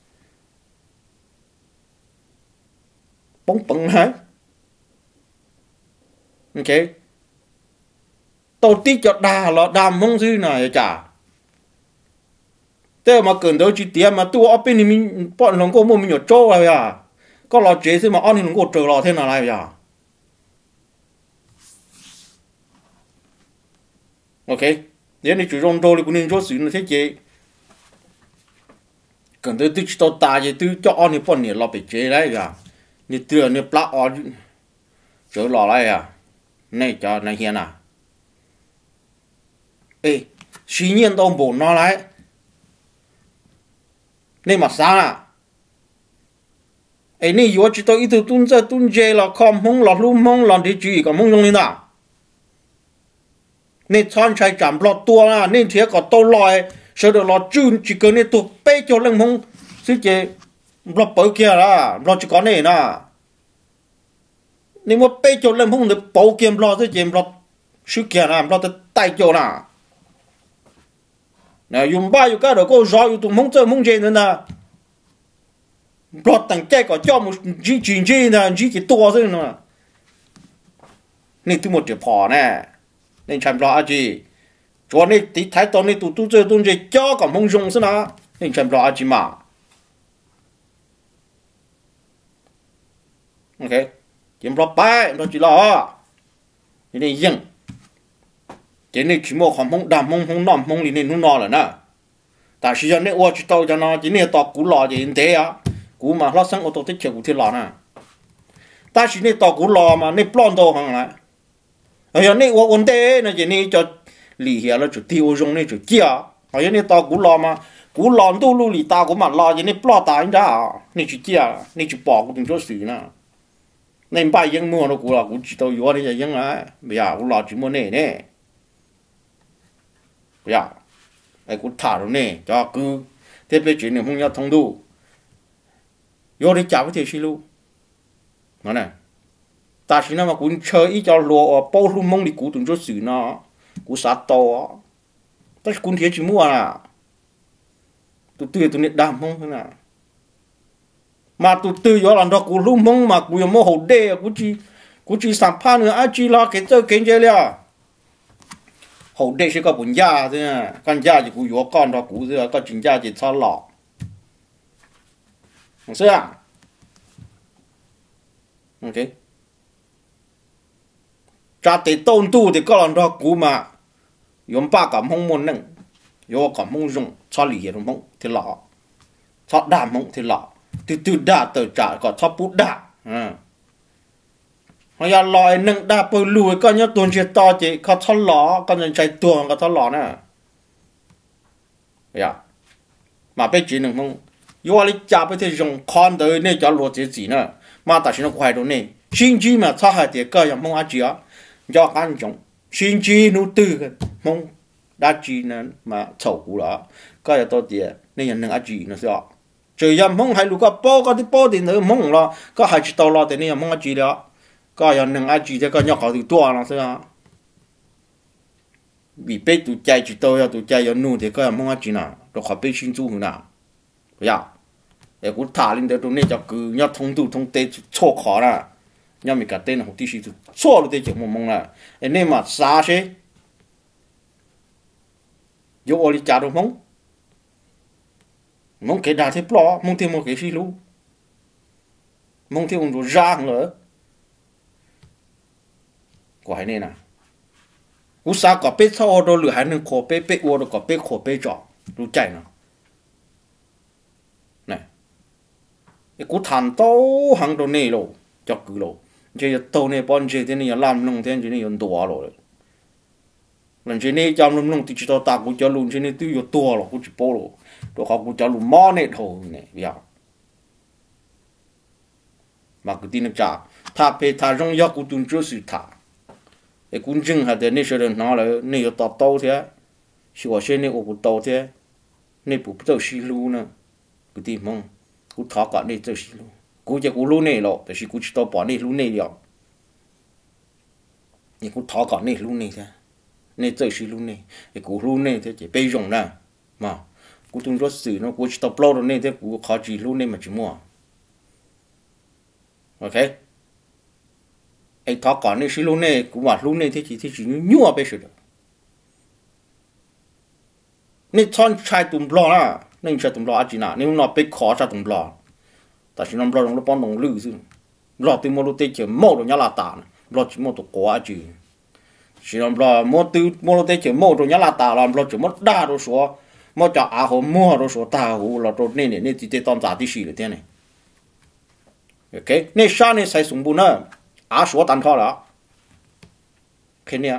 bóng bẩn hả ok tao tí cho đà là đàm mông dư này chả thế mà cần đâu chỉ tiền mà tôi ở bên này mình bọn nó có mua mình nhỏ trâu rồi à có lò chế thì mà ăn thì nó có trở lò thế nào lại à ok nếu như chủ rong trâu thì cũng nên cho xử nó thế chế cần đâu tôi chỉ tao ta gì tôi cho ăn thì bọn này lò bị chế đấy à như tựa như plá ăn trở lò lại à này cho này hiền à ê xí nhiên tao bổ nó lại nên mà sao à ấy nên yếu chỉ tôi ít tu tuân ra tuân chế là không mong là luôn mong là để chú ý còn mong dùng lên nào nên chọn trái chạm lọt tua là nên thiệt có tôi lòi sau đó lọt chun chỉ cần nên tụt bê cho lưng mong xí chế lọt bầu kia là lọt chỉ có này nè nên mà bê cho lưng mong được bầu kia lọt xí chế lọt xí kia là lọt tay cho nè nè dùng ba dùng cái đó có rõ dùng tụi mong chơi mong chơi nữa nè lọt tầng cái có cho một chỉ chỉ chỉ nè chỉ chỉ to thôi nè nên tụi một chữ phò nè nên chăm lo gì cho nên tí thái to nên tụi tụi chơi tụi chơi cho cả mong dùng thế nào nên chăm lo gì mà ok chăm lo bài nó chỉ lo nên dừng cái này chỉ một không đam mong không nằm mong thì nên nó nọ là nè, tại vì này ô chỉ tao cho nó chỉ này tao cú lò gì thế à, cú mà nó sang ô tô tích chở cú thì lò nè, tại vì này tao cú lò mà này plon đâu hàng lại, ở giờ này ô ổn thế này chỉ này cho lì hiểu là chủ tiêu dùng này chủ chia, ở giờ này tao cú lò mà cú lò đâu lưu lì tao cú mà lò gì này plon tao anh ra, này chủ chia, này chủ bỏ cú đừng cho xứ nè, này bài dân mua nó cú là cú chỉ tao yếu này dân á, bây giờ cú lò chỉ mua này nè. dạ ai cũng thả rồi nè cho cứ thế bây chuyện này không nhau thông đủ vô đi chào với thầy xin luôn nó này ta chỉ nói mà cũng chơi ít cho lúa bao luôn mong đi cú từng cho xử nó cú sát to ta cũng thế chỉ mua à tụi tươi tụi nhiệt đam không thế nào mà tụi tươi vô làm đó cú luôn mong mà cú mua hậu đê cú chỉ cú chỉ sản phẩm nữa ai chỉ lo cái chơi cái gì liền hậu đây sẽ có bốn gia thế nè, con gia thì cũng có con đó cũng thế, có chính gia thì sao lọ, 是啊 ok cha tế tôn tu thì có lần đó cú mà yếm ba cảm không muốn nâng yo cảm không dùng cho lý hiểu không thì lọ cho đàm không thì lọ từ từ đà từ trả có cho bút đà à họ ya lòi nâng đà bơi lùi có nhớ tuần chỉ to chỉ có cho lọ có nhân chạy tuần có cho lọ nè ya mà bây giờ nâng không yo lý cha bây giờ dùng con tới nên cho lúa chỉ gì nữa mà ta chỉ nó quay đồ này xin chi mà cho hai thì cơ yếm không ăn gì á do ăn giống xin chi nụ tư cái mong đã chi nên mà chậu cũ đó có là tôi tiền nên nhận nâng ăn gì nó sao chỉ yếm mong hay lúc có bao có thì bao thì nữa mong lo có hai chỉ tàu lo thì nên mong ăn gì đó có nhận nâng ăn gì thì có nhóc họ thì tua nó sao vì bé tụi chạy chỉ tàu tụi chạy yếm nụ thì có mong ăn gì nào rồi họ bé xin chú hưởng nào vậy để cũng thả lên đó này cho cứ nhớ thông tu thông tê错khó啦nhớ mình cả tên là học tí sĩ错了đấy chứ mong mong là nên mà xa thế yêu ở đi trả được mong mong cái đà thế lo mong thêm một cái gì luôn mong thêm một đồ rang nữa của hai này nè cú sa có bé sau đó lừa hai nên khó bé bé uo đó có bé khó bé chọn đủ chạy nào cú thằng tao hàng đồ này rồi cho cứ rồi chỉ tao này bọn chị thế này làm nông thế này còn tua rồi lần chị này làm nông nông thì chỉ tao ta cú cho luôn chị này tiêu có tua rồi cú chỉ bỏ rồi rồi họ cú cho luôn mỏ này thôi này bây giờ mà cứ tin được chả thà pe thà rong yak cú tuân chưa sự thà cái cú chừng hạt này sẽ được nó là này có tao tao thế xíu xíu này có tao thế này bù tao xí lu nữa cứ tin mong cú tháo cả này chơi xí luôn cú chỉ cú lu này rồiแต่是 cú chỉ tao bỏ này lu này rồi nhưng cú tháo cả này lu này thế này chơi xí lu này cái cú lu này thế chỉ bây dùng nè mà cú tung rất xử nó cú chỉ tao blow rồi này thế cú khó chỉ lu này mà chỉ mua ok ấy tháo cả này xí lu này cú mà lu này thế chỉ thế chỉ nhua bây giờ được này chọn trái tụm blow à nên chơi tụm lo chỉ nào nếu nó bị khó chơi tụm lo, tại vì nó lo nó bao nông lư chứ, lo từ mua lúa tết chỉ mua đồ nhá là tàn, lo chỉ mua đồ quá chứ, chỉ nó lo mua từ mua lúa tết chỉ mua đồ nhá là tàn, lo lo chỉ mua đa đồ số, mua cho à hồ mua đồ số ta hồ lo đồ này này này chỉ tết tạm giá tí xí là thế này, ok, này sáng này sai súng bún nữa, à số tàn khó đó, cái này,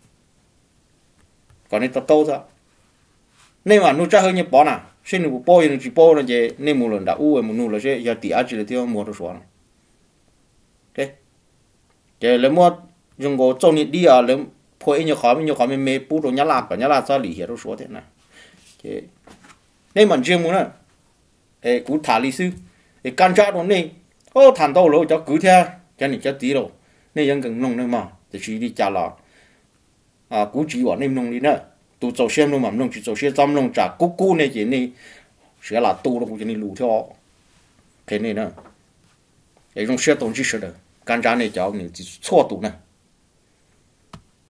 còn này tao tao thôi, nên mà nuôi cha hơi như bỏ nè xin được bao nhiêu chỉ bao là gì nên một lần đã u một nụ là gì giờ tỷ chỉ là tiêu mua được số này ok giờ lấy mua dùng cái trong này đi à lấy phơi nhiều khó nhiều khó mình mê bút rồi nhá lạc cả nhá lạc sao lý hiểu được số thế này ok nên mà riêng muốn nè ê cú thả lý sư ê can cha đó này ô thằng đâu rồi cho cứ theo cho nên cho tí rồi nên vẫn cần nông nữa mà thì chỉ đi trả là à cú chỉ bảo nên nông đi nữa tu trâu xem luôn mà nông chỉ trâu xem dám nông trả cú cú này chỉ này sẽ là tu nó cũng chỉ này lù theo cái này nữa cái trong xe tổng chỉ sợ được can cha này cháu này chỉ错tu này